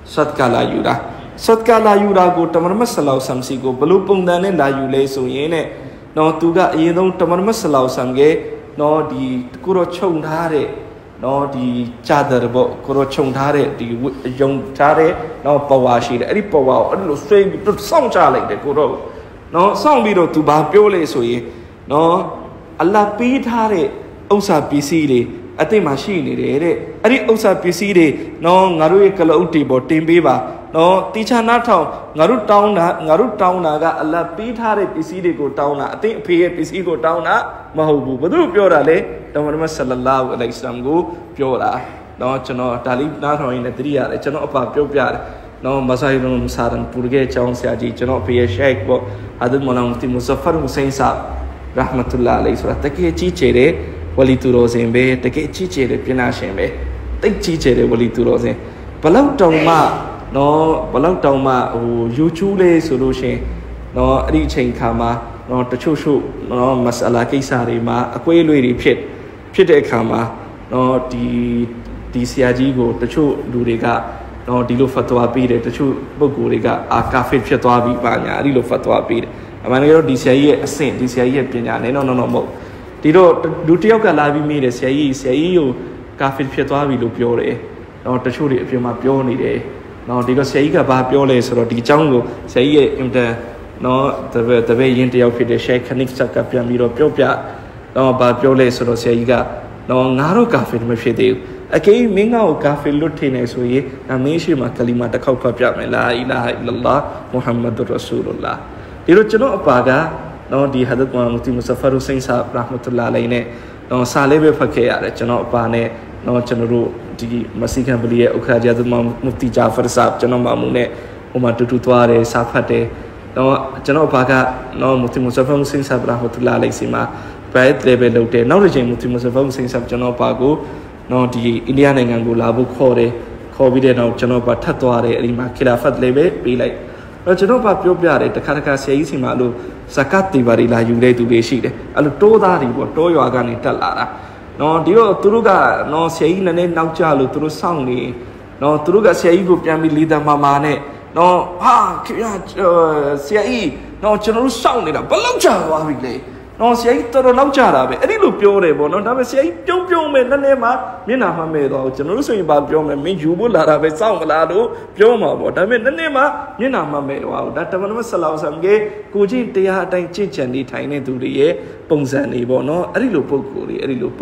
ကိုတမန်တော်ဆလ္လာလဟ်အလိုင်းဝါဆလမ်စီကိုဘလို့ပုံစံနဲ့လာယူလဲဆိုရင်နဲ့နော်သူကအရင်ဆုံးတမန်တော်ဆလ္လာလဟ်အလိုင်းဝါဆလမ်ကနော်ဒီကိုရောခြုံထားတဲ့နော်ဒီချာဒရဘောကိုရောခြုံထားတဲ့ဒီယုံထားတဲ့နော်ပဝါရှိတယ်အဲ့ဒီပဝါကိုအဲ့လိုဆွေးပြီးတော့စောင့်ချလိုက်တယ်ကိုရောနော်စောင့်ပြီးတော့သူဘာပြောလဲဆိုရင်နော်အလ္လာဟ်ပေးထားတဲ့ဥစ္စာပစ္စည်းတွေအသိမှရှိနေတယ်တဲ့အဲ့ဒီဥစ္စာပစ္စည်းတွေနော်ငါတို့ရဲ့ကလအုပ်တွေပေါ်တင်ပေးပါနော်တိချာနာထောင်ငါတို့တောင်းတာကအလ္လာဟ်ပေးထားတဲ့ပစ္စည်းတွေကိုတောင်းတာအသိအဖေရဲ့ပစ္စည်းကိုတောင်းတာမဟုတ်ဘူးဘယ်သူပြောတာလဲတမန်တော်ဆလ္လာလာဟူအလိုင်ဟိဝါဆလမ်ကိုပြောတာနော်ကျွန်တော်ဒါလေးနားထောင်ရင်းနဲ့တတိရတယ်ကျွန်တော်အပါပြောပြတယ်နော်မဆိုင်လုံးစာရန်ပူရဲ့အကြောင်းဆရာကြီးကျွန်တော်အဖေရဲ့ရှိုက်ပေါ့ဟာဒ်မိုလာမူတီမူဇဖာဟူစိန်ဆာရာဟ်မတ်တူလာအလိုင်ဆိုတာတကယ်ကြီးကျယ်တဲ့ဝလီသူတော်စင်ပဲတကယ်ကြီးကျယ်တဲ့ပြင်နာရှင်ပဲတိတ်ကြီးကျယ်တဲ့ဝလီသူတော်စင်ဘလောက်တောင်မှနော်ဟိုယူချူးလေးဆိုလို့ရှင်နော်အဲ့ဒီအချိန်ခါမှာနော်တချို့နော်မဆလာကိစ္စတွေမှာအကွေးလွေတွေဖြစ်တဲ့အခါမှာနော်ဒီဆရာကြီးကိုတချို့လူတွေကနော်ဒီလိုဖတ်သွားပေးတယ်တချို့ပုဂ္ဂိုလ်တွေကကာဖစ်ဖြစ်သွားပြီပါညာအဲ့ဒီလိုဖတ်သွားပေးတယ်အမှန်တကယ်တော့ဒီဆရာကြီးရဲ့အဆင့်ဒီဆရာကြီးရဲ့ပညာနဲ့နော်မဟုတ်ဒီတော့လူတယောက်ကလာပြီးမိတယ်ဆရာကြီးကိုကာဖစ်ဖြစ်သွားပြီလို့ပြောတယ်နော်တချို့တွေအပြင်မှာပြောနေတယ်နော်ဒီတော့ဆရာကြီးကဘာပြောလဲဆိုတော့ဒီအကြောင်းကိုဆရာကြီးရဲ့အင်တာနော်တပည့်ရင်းတယောက်ဖြစ်တဲ့ရှိုက်ခနစ်ဆက်ကပြန်ပြီးတော့ပြောပြနော်ဘာပြောလဲဆိုတော့ဆရာကြီးကနော်ငါတို့ကာဖစ်မဖြစ်သေးဘူးအကေမင်းငါ့ကိုကာဖစ်လွတ်ထင်းနေဆိုရင်ငါမင်းရှိမှာကလီမာတစ်ခေါက်ဖတ်ပြမယ်လာအီလာဟ်အီလလာမုဟမ္မဒ်ရဆူလလာဒီလိုကျွန်တော်အပါကနော်ဒီဟာဒတ်မူတီမူဇဖာဟူစိန်ဆာရာဟ်မတ်တူလာအလိုင်နဲ့နော်စာလေးပဲဖတ်ခဲ့ရတယ်ကျွန်တော်အပါနဲ့နော်ကျွန်တော်တို့ဒီမစီကန်ပလီရဲ့ဥက္ကဋ္ဌဂျာဒ်မူဖတီဂျာဖာဆာဘ်ကျွန်တော်မမူနဲ့ဟိုမှာတူသွားတယ်စာဖတ်တယ်နော်ကျွန်တော်ဘာကနော်မူတီမူဇဖာဟူစိန်ဆာရာဟ်မတ်တူလာအလိုင်စီမှာဘိုင်လေဘယ်လုပ်တယ်နောက်တစ်ချိန်မူတီမူဇဖာဟူစိန်ဆာကျွန်တော်ဘာကိုနော်ဒီအိန္ဒိယနိုင်ငံကိုလာဖို့ခေါ်ပြီးတဲ့နောက်ကျွန်တော်ဘာထပ်သွားတယ်အဲ့ဒီမှာခီလာဖတ်လေပဲပေးလိုက်တော့ကျွန်တော်ဘာပြောပြတယ်တခါဆရာကြီးစီမှာလို့ဇကတ်တီဘာတွေလာယူတဲ့သူတွေရှိတယ်အဲ့လိုတိုးသားတွေပေါ့တိုးရွာကနေတက်လာတာနော်ဒီတော့သူတို့ကနော်ဆရာကြီးနဲ့နောက်ကျလို့သူတို့စောင့်နေနော်သူတို့ကဆရာကြီးကိုပြန်ပြီးလီဒါမာနဲ့နော်ဟာခင်ဗျာဆရာကြီးနော်ကျွန်တော်တို့စောင့်နေတာဘယ်လောက်ကြာသွားပြီလဲနော်ဆရာကြီးတော်လောက်ကြာတာပဲအဲ့ဒီလိုပြောတယ်ပေါ့နော်ဒါပေမဲ့ဆရာကြီးပြုံးမဲ့နည်းနည်းမှမျက်နှာမှမဲ့တော့ကျွန်တော်တို့ဆိုရင်ဘာပြောမလဲမင်းယူဖို့လာတာပဲစောင့်မလားလို့ပြောမှာပေါ့ဒါပေမဲ့နည်းနည်းမှမျက်နှာမှမဲ့တော့ဒါတမန်တော်ဆလ္လာလဟ်အလိုင်းဝါဆလမ်ကကိုကြီးတရားအတိုင်းကြင်ကြံနေထိုင်နေသူတွေရဲ့ပုံစံတွေပေါ့နော်အဲ့ဒီလိုပုံကိုယ်တွေဒီတော့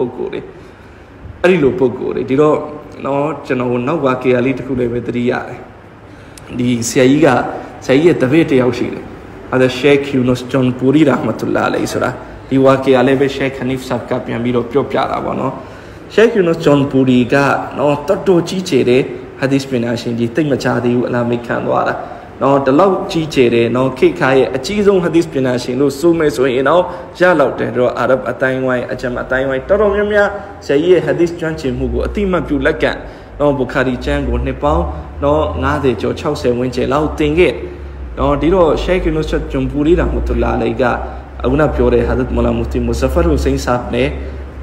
နော်ကျွန်တော်နောက်ဝါကေယာလေးတစ်ခုလည်းပဲသတိရတယ်ဒီဆရာကြီးရဲ့တပည့်တယောက်ရှိတယ်အဲ့ဒါရှိုက်ယူနုစ်ဂျွန်ပူရီရာဟ်မတ်တူလာအလိုင်ဆိုတာဒီဝါကေယာလေးပဲရှိုက်ခနီဖ်ဆပ်ကပြန်ပြီးတော့ပြောပြတာပေါ့နော်ရှိုက်ယူနုစ်ဂျွန်ပူရီကနော်တော်ကြီးကျယ်တဲ့ဟာဒီစ်ပင်နာရှင်ကြီးတိတ်မချသေးဘူးအလားမိခံသွားတာနော်ဒီလောက်ကြီးကျယ်တယ်နော်ခိခါရဲ့အကြီးဆုံးဟာဒီစ်ပင်နာရှင်လို့ဆိုမယ်ဆိုရင်တော့ရလောက်တယ်တော့အာရဗ်အတိုင်းဝိုင်းအဂျမ်အတိုင်းဝိုင်းတော်များများဆရာကြီးရဲ့ဟာဒီစ်ကျွမ်းကျင်မှုကိုအတိမတ်ပြုလက်ကန့်နော်ဘူခါရီကျမ်းကိုနှစ်ပေါင်းနော်90ကျော်60ဝန်းကျင်လောက်တင်ခဲ့နော်ဒီတော့ရှိုက်ယူနုစ်ဂျွန်ပူရီရာဟ်မတ်တူလာအလိုင်ကအခုနပြောတဲ့ဟာဒတ်မိုလာမူဖတီမူဇဖာဟူစိန်ဆာဘ်နဲ့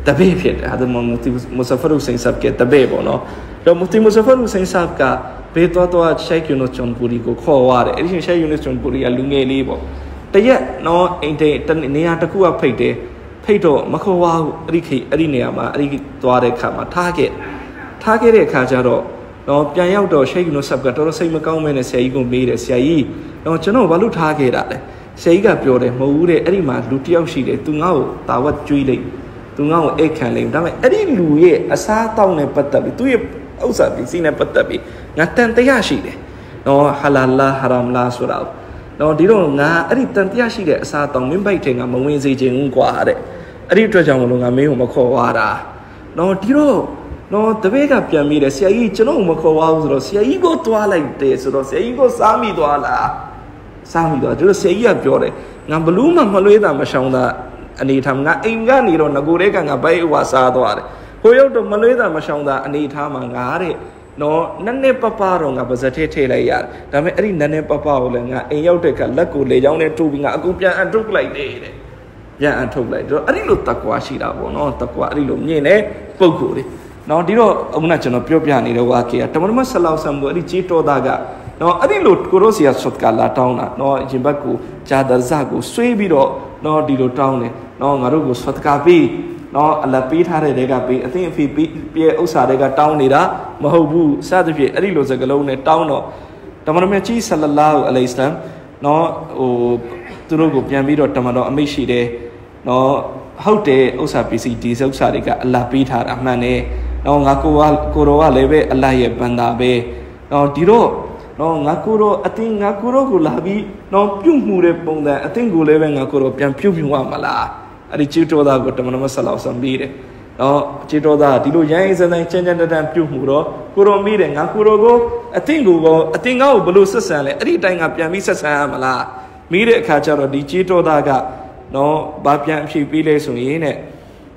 တပည့်ဖြစ်တယ်ဟာမူတီမူဆာဖာရုစိန်ဆပ်ကတပည့်ပေါ့နော်တော့မူတီမူဆာဖာရုစိန်ဆပ်ကဘေးတော့ရှိုက်ယူနိုချွန်ပူရီကိုခေါ်ရတယ်အဲ့ဒီရှိုက်ယူနိုချွန်ပူရီကလူငယ်လေးပေါ့တရက်နော်အိမ်တဲ့နေရာတစ်ခုကဖိတ်တယ်ဖိတ်တော့မခေါ်ပါဘူးအဲ့ဒီနေရာမှာအဲ့ဒီသွားတဲ့ခါမှာထားခဲ့တဲ့အခါကျတော့နော်ပြန်ရောက်တော့ရှိုက်ယူနိုဆပ်ကတော်တော်စိတ်မကောင်းမဲနဲ့ဆရာကြီးကိုမေးတယ်ဆရာကြီးနော်ကျွန်တော်ဘာလို့ထားခဲ့တာလဲဆရာကြီးကပြောတယ်မဟုတ်ဘူးတဲ့အဲ့ဒီမှာလူတစ်ယောက်ရှိတယ်သူငါ့ကိုတာဝတ်ကျွေးလိုက်သူငါ့ကိုအိတ်ခံလိုက်ဒါပေမဲ့အဲ့ဒီလူရဲ့အစားအသောက်နဲ့ပတ်သက်ပြီးသူရဲ့ဥစ္စာပစ္စည်းနဲ့ပတ်သက်ပြီးငါတန်တရားရှိတယ်နော်ဟာလာလာဟာရမ်လာဆိုတာနော်ဒီတော့ငါအဲ့ဒီတန်တရားရှိတဲ့အစားအသောက်မင်းပိုက်ထဲကမဝင်စေချင်ဘူးကွာတဲ့အဲ့ဒီအတွက်ကြောင့်မလို့ငါမင်းကိုမခေါ်သွားတာနော်ဒီတော့နော်တပည့်ကပြန်ပြီးတယ်ဆရာကြီးကျွန်တော်မခေါ်သွားဘူးဆိုတော့ဆရာကြီးကိုတွားလိုက်တယ်ဆိုတော့ဆရာကြီးကိုစားမိသွားလားစားမိသွားဒီလိုဆရာကြီးကပြောတယ်ငါဘလူးမှမလွေးတာမရှောင်တာအနေထားငါအိမ်ကနေတော့ငကိုတဲ့ကငါဘိုက်ဝါစားသွားတယ်ဟိုရောက်တော့မလွေးတာမရှောင်တာအနေထားမှာငါတဲ့နော်နည်းနည်းပပတော့ငါပါဇက်ထဲထည့်လိုက်ရတယ်ဒါပေမဲ့အဲ့ဒီနည်းနည်းပပကိုလည်းငါအိမ်ရောက်တဲ့ကလက်ကိုလေချောင်းနဲ့ထုတ်ပြီးငါအခုပြန်အန်ထုတ်လိုက်တယ်တဲ့ပြန်အန်ထုတ်လိုက်တော့အဲ့ဒီလိုတကွာရှိတာပေါ့နော်တကွာအဲ့ဒီလိုမြင်တဲ့ပုံကိုယ်လေးနော်ဒီတော့အခုနကကျွန်တော်ပြောပြနေတဲ့ဝါကေတမန်တော်ဆလောဆမ်ကိုအဲ့ဒီကြီးတော်သားကနော်အဲ့ဒီလိုကိုရိုစီယာဆွတ်ကလာတောင်းတာနော်ရင်ဘတ်ကိုဂျာဒါဇာကိုဆွေးပြီးတော့နော်ဒီလိုတောင်းတယ်နော်ငါတို့ကိုဆွတ်ကပြီးနော်အလပေးထားတဲ့တွေကပေးအသိအဖေပြဲဥစ္စာတွေကတောင်းနေတာမဟုတ်ဘူးစသဖြင့်အဲ့ဒီလိုစကားလုံးနဲ့တောင်းတော့တမန်တော်မြတ်ကြီးဆလလာဟူအလိုင်စလမ်နော်ဟိုသူတို့ကိုပြန်ပြီးတော့တမန်တော်အမိတ်ရှိတယ်နော်ဟုတ်တယ်ဥစ္စာပစ္စည်းဒီဥစ္စာတွေကအလပေးထားတာအမှန်နဲ့နော်ငါကိုရောကလည်းပဲအလရဲ့ဘန္တာပဲနော်ဒီတော့နော်ငါကိုရောအတင်းငါကိုရောကိုလာပြီးနော်ပြုတ်မှုတဲ့ပုံစံအတင်းကိုလည်းပဲငါကိုရောပြန်ပြုတ်ပြရမှာလားအဲ့ဒီချီတော်သားကိုတမန်တော်ဆလောဆမ်ပြီးတယ်နော်ချီတော်သားဒီလိုရိုင်းစံတိုင်းချမ်းချမ်းတန်းပြုတ်မှုတော့ကိုရောပြီးတယ်ငါကိုရောကိုအတင်းကိုအတင်းကောဘလို့ဆက်ဆံလဲအဲ့ဒီတိုင်းကပြန်ပြီးဆက်ဆံရမလားမိတဲ့အခါကျတော့ဒီချီတော်သားကနော်ဘာပြန်အဖြေပေးလဲဆိုရင်တဲ့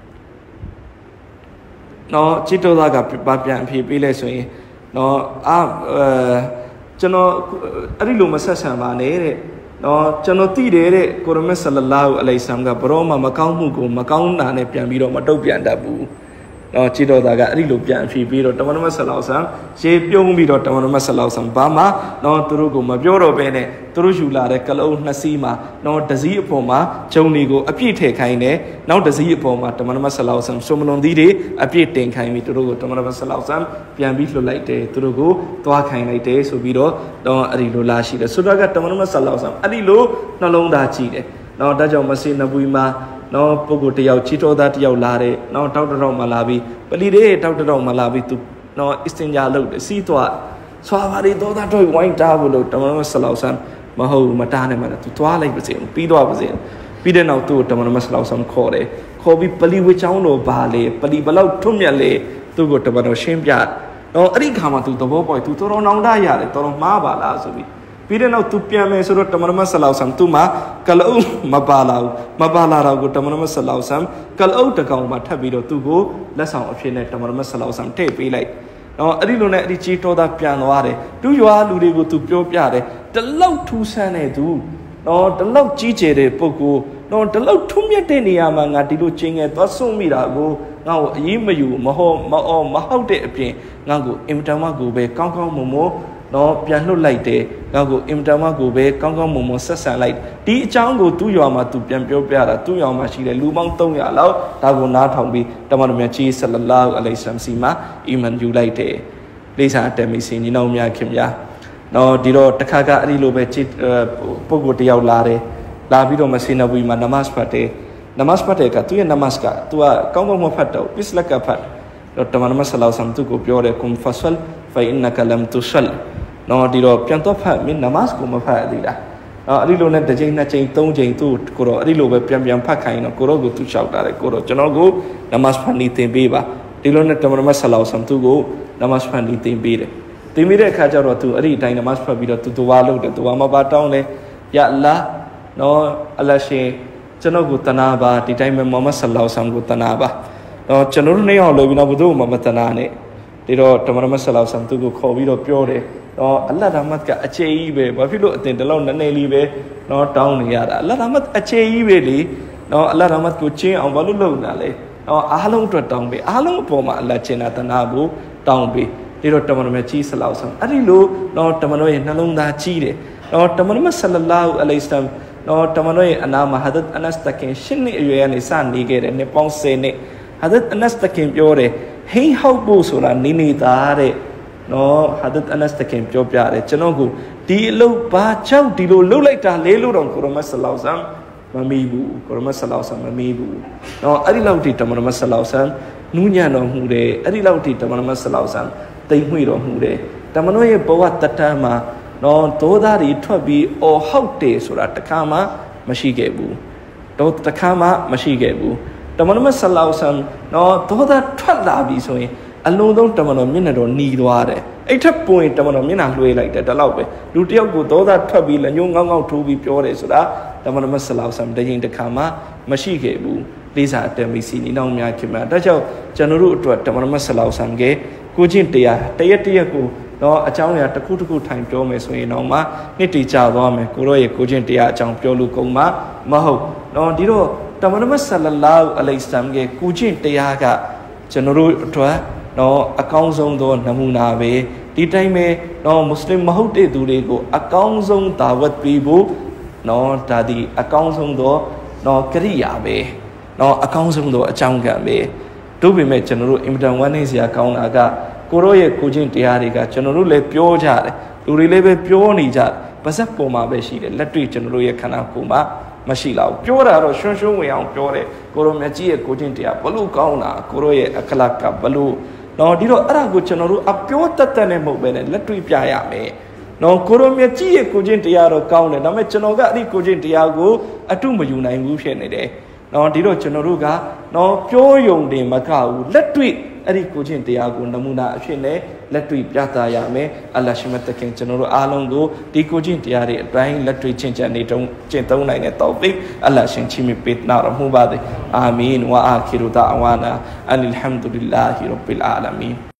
နော်ချီတော်သားကဘာပြန်အဖြေပေးလဲဆိုရင်နော်ကျွန်တော်အဲ့ဒီလိုမဆက်ဆံပါနဲ့တဲ့နော်ကျွန်တော်သိတယ်တဲ့ကိုရမတ်ဆလလာဟူအလိုင်ဆမ်ကဘရောမှမကောင်းမှုကိုမကောင်းတာနဲ့ပြန်ပြီးတော့မတုတ်ပြန်တတ်ဘူးနော်ချီတော်သားကအဲ့ဒီလိုပြန်အဖြေပြီးတော့တမန်တော်ဆလောဆမ်ရေပြုံးပြီးတော့တမန်တော်ဆလောဆမ်ဘာမှနော်သူတို့ကိုမပြောတော့ဘဲနဲ့သူတို့ယူလာတဲ့ကလုံးနှစ်စီးမှာနော်တစည်းအပေါ်မှာဂျုံတွေကိုအပြည့်ထည့်ခိုင်းတယ်နောက်တစည်းအပေါ်မှာတမန်တော်ဆလောဆမ်စုံမလွန်သီးတွေအပြည့်တင်ခိုင်းပြီးသူတို့ကိုတမန်တော်ဆလောဆမ်ပြန်ပြီးလွှတ်လိုက်တယ်သူတို့ကိုသွားခိုင်းလိုက်တယ်ဆိုပြီးတော့အဲ့ဒီလိုလာရှိတယ်ဆိုတော့ကတမန်တော်ဆလောဆမ်အဲ့ဒီလိုနှလုံးသားကြည့်တယ်နော်ဒါကြောင့်မစီနဘူးမှာနော်ပုဂ္ဂိုလ်တယောက်ချီတော်သားတယောက်လာတယ်နော်တောက်တောက်မှလာပြီးပလီတဲ့တောက်တောက်မှလာပြီးသူနော်အစ္စင်ဂျာလုပ်တယ်စီးသွားဆွာပါရီတော်သားတွေဝိုင်းတားဖို့လို့တမန်တော်ဆလောက်ဆမ်မဟုတ်မတားနဲ့မှသူသွားလိုက်ပါစေပြီးသွားပါစေပြီးတဲ့နောက်သူ့တမန်တော်ဆလောက်ဆမ်ခေါ်တယ်ခေါ်ပြီးပလီဝချောင်းတော်ဘာလေပလီဘလောက်ထွတ်မြတ်လေသူ့ကိုတမန်တော်ရှင်းပြနော်အဲ့ဒီခါမှာသူသဘောပေါက်သူတော်တော်နောင်တရတယ်တော်တော်မှားပါလားဆိုပြီးပြီးတဲ့နောက်သူပြန်မယ်ဆိုတော့တမန်တော်ဆလောက်ဆမ်သူ့မှာကလအုပ်မပါလာတော့ကိုတမန်တော်ဆလောက်ဆမ်ကလအုပ်တကောင်မှာထပ်ပြီးတော့သူ့ကိုလက်ဆောင်အဖြစ်နဲ့တမန်တော်ဆလောက်ဆမ်ထည့်ပေးလိုက်နော်အဲ့ဒီလိုနဲ့အဲ့ဒီကြီးတော်သားပြန်သွားတယ်တူရွာလူတွေကိုသူပြောပြတယ်တလောက်ထူးဆန်းတဲ့သူနော်တလောက်ကြီးကျယ်တဲ့ပုဂ္ဂိုလ်နော်တလောက်ထွမြတ်တဲ့နေရာမှာငါဒီလိုချင်းငယ်သွားဆုံးမိတာကိုငါ့ကိုအေးမယူမဟုတ်တဲ့အပြင်ငါ့ကိုအင်မတန်မှကိုပဲကောင်းကောင်းမွန်မွန်နော်ပြန်လွတ်လိုက်တယ်ငါ့ကိုအင်မတန်မှကိုပဲကောင်းကောင်းမွန်မွန်ဆက်ဆံလိုက်ဒီအကြောင်းကိုသူ့ရွာမှာသူပြန်ပြောပြတာသူ့ရွာမှာရှိတဲ့လူပေါင်း300လောက်ဒါကိုနားထောင်ပြီးတမန်တော်မြတ်ကြီးဆလလာဟူအလိုင်ဆမ်စီမှာအီမန်ယူလိုက်တယ်လိစာအတမီစင်ညီနောင်များခင်ဗျာနော်ဒီတော့တခါကအဲ့ဒီလိုပဲပုဂ္ဂိုလ်တယောက်လာတယ်လာပြီးတော့မစီနဘူမှာနမတ်ဖတ်တယ်နမတ်ဖတ်တဲ့ကသူရဲ့နမတ်ကသူကကောင်းကောင်းမဖတ်တော့ပစ္စလကဖတ်တော့တမန်တော်ဆလောဆမ်သူကိုပြောတယ်ကွန်ဖဆလ်ဖိုင်အင်နကလမ်တူဆလ်နော်ဒီတော့ပြန်တော့ဖတ်မင်းနမတ်ကိုမဖတ်သေးလားအဲ့ဒီလိုနဲ့တစ်ချိန်နှစ်ချိန်သုံးချိန်သူ့ကိုတော့အဲ့ဒီလိုပဲပြန်ဖတ်ခိုင်းတော့ကိုတော့ကိုသူလျှောက်တာလေကိုတော့ကျွန်တော်ကိုနမတ်ဖတ်နေသင်ပေးပါဒီလိုနဲ့တမန်တော်ဆလောဆမ်သူကိုနမတ်ဖတ်နေသင်ပေးတယ်သင်ပေးတဲ့အခါကျတော့သူအဲ့ဒီအတိုင်းနမတ်ဖတ်ပြီးတော့သူဝါလုပ်တယ်သူဝါမပါတောင်းလဲယာအလ္လာနော်အလ္လာရှင်ကျွန်တော်ကိုတနာပါဒီတိုင်းပဲမိုဟမ္မဒ်ဆလ္လာလဟ်အလိုင်းဝါဆလမ်ကိုတနာပါတော့ကျွန်တော်တို့နေအောင်လုပ်ပြီးတော့ဘုသူ့မှာမတနာနဲ့ဒီတော့တမန်တော်ဆလ္လာလဟ်အလိုင်းဝါဆလမ်သူကိုခေါ်ပြီးတော့ပြောတယ်တော့အလ္လာဟ်ရဟမတ်ကအကျေကြီးပဲဘာဖြစ်လို့အတင်တလောက်နည်းနည်းလေးပဲတော့တောင်းနေရတာအလ္လာဟ်ရဟမတ်အကျေကြီးပဲလေနော်အလ္လာဟ်ရဟမတ်ကိုချင်းအောင်ဘာလို့လုပ်နေတာလဲအားလုံးအတွက်တောင်းပေးအားလုံးအပေါ်မှာအလတ်ကျင်တာတနာဖို့တောင်းပေးဒီတော့တမန်တော်မြတ်ကြီးဆလောဆမ်အဲ့ဒီလိုတမန်တော်ရဲ့နှလုံးသားကြီးတယ်တမန်တော်မြတ်ဆလလာဟူအလိုင်စလမ်တမန်တော်ရဲ့အနာမှာဟာဒတ်အနတ်တခင်ရှင်းနှစ်အရွယ်ကနေစနေခဲ့တယ်နှစ်ပေါင်း10နှစ်ဟာဒတ်အနတ်တခင်ပြောတယ်ဟိဟောက်ဖို့ဆိုတာနေသားတဲ့ဟာဒတ်အနတ်တခင်ပြောပြတယ်ကျွန်တော်ကဒီအလုပ်ဘာကြောင့်ဒီလိုလှုပ်လိုက်တာလဲလို့တော့ကိုရမတ်ဆလောဆမ်မမီးဘူးကိုရမတ်ဆလောဆမ်မမီးဘူးအဲ့ဒီလောက်ထိတမန်တော်မြတ်ဆလောဆမ်နူးညံ့တော်မူတယ်အဲ့ဒီလောက်ထိတမန်တော်မြတ်ဆလောဆမ်တိမ်မွေ့တော်မူတယ်တမန်တော်ရဲ့ဘဝတတန်းမှာဒေါသတွေထွက်ပြီးအော်ဟောက်တယ်ဆိုတာတခါမှမရှိခဲ့ဘူးတခါမှမရှိခဲ့ဘူးတမန်တော်မြတ်ဆလောဆမ်ဒေါသထွက်လာပြီဆိုရင်အလုံးစုံတမန်တော်မျက်နှာတော်หนีသွားတယ်အဲ့ထက်ပိုရင်တမန်တော်မျက်နှာလွှဲလိုက်တယ်ဒါတော့ပဲလူတယောက်ကိုဒေါသထွက်ပြီးလက်ညှိုးငေါငေါထိုးပြီးပြောတယ်ဆိုတာတမန်တော်မြတ်ဆလောဆမ်တရင်တခါမှမရှိခဲ့ဘူးလေးစားအတမီစီနီနောင်များခင်ဗျာဒါကြောင့်ကျွန်တော်တို့အတွက်တမန်တော်မြတ်ဆလောဆမ်ကကိုချင်းတရားတရက်ကိုအကြောင်းအရာတစ်ခုထိုင်ပြောမယ်ဆိုရင်တော့မှနှစ်တည်ကြသွားမယ်ကိုရောရဲ့ကိုချင်းတရားအကြောင်းပြောလို့ကုန်မှာမဟုတ်ဒီတော့တမန်တော်မြတ်ဆလလာဟူအလိုင်စလမ်ကကိုချင်းတရားကကျွန်တော်တို့အတွက်အကောင်းဆုံးသောနမူနာပဲဒီတိုင်းပဲမွတ်စလင်မဟုတ်တဲ့သူတွေကိုအကောင်းဆုံးဒါဝတ်ပေးဖို့ဒါဒီအကောင်းဆုံးသောကရိယာပဲအကောင်းဆုံးသောအကြောင်းကံပဲတို့ပေမဲ့ကျွန်တော်တို့အင်မတန်ဝမ်းနည်းစရာကောင်းတာကကိုရောရဲ့ကိုချင်းတရားတွေကကျွန်တော်တို့လည်းပြောကြတယ်လူတွေလည်းပဲပြောနေကြတယ်ပါဇက်ပေါ်မှာပဲရှိတယ်လက်တွေ့ကျွန်တော်တို့ရဲ့ခန္ဓာကိုယ်မှာမရှိတော့ပြောတာတော့ရွှွှဝင်အောင်ပြောတယ်ကိုရောမြတ်ကြီးရဲ့ကိုချင်းတရားဘလို့ကောင်းတာကိုရောရဲ့အခလကဘလို့ဒီတော့အဲ့ဒါကိုကျွန်တော်တို့အပြောတတ်နဲ့မဟုတ်ပဲနဲ့လက်တွေ့ပြရမယ်ကိုရောမြတ်ကြီးရဲ့ကိုချင်းတရားတော့ကောင်းတယ်ဒါပေမဲ့ကျွန်တော်ကအဲ့ဒီကိုချင်းတရားကိုအတုမယူနိုင်ဘူးဖြစ်နေတယ်ဒီတော့ကျွန်တော်တို့ကပြောယုံတင်မကဘူးလက်တွေ့အဲ့ဒီကိုချင်းတရားကိုနမူနာအဖြစ်နဲ့လက်တွေ့ပြသရမယ်အလ္လာဟ်ရှိမတခင်ကျွန်တော်တို့အားလုံးကိုဒီကိုချင်းတရားတွေအတိုင်းလက်တွေ့ကျင့်ကြံနေတုံးကျင့်သုံးနိုင်တဲ့တောက်ပိအလ္လာဟ်ရှင်ချီးမြှင့်ပေးနာရမှုပါသည်အာမင်ဝါအာခီရူဒါအဝါနာအလ်ဟမ်ဒူလ illah ရဘ်ဘီလ်အာလမင်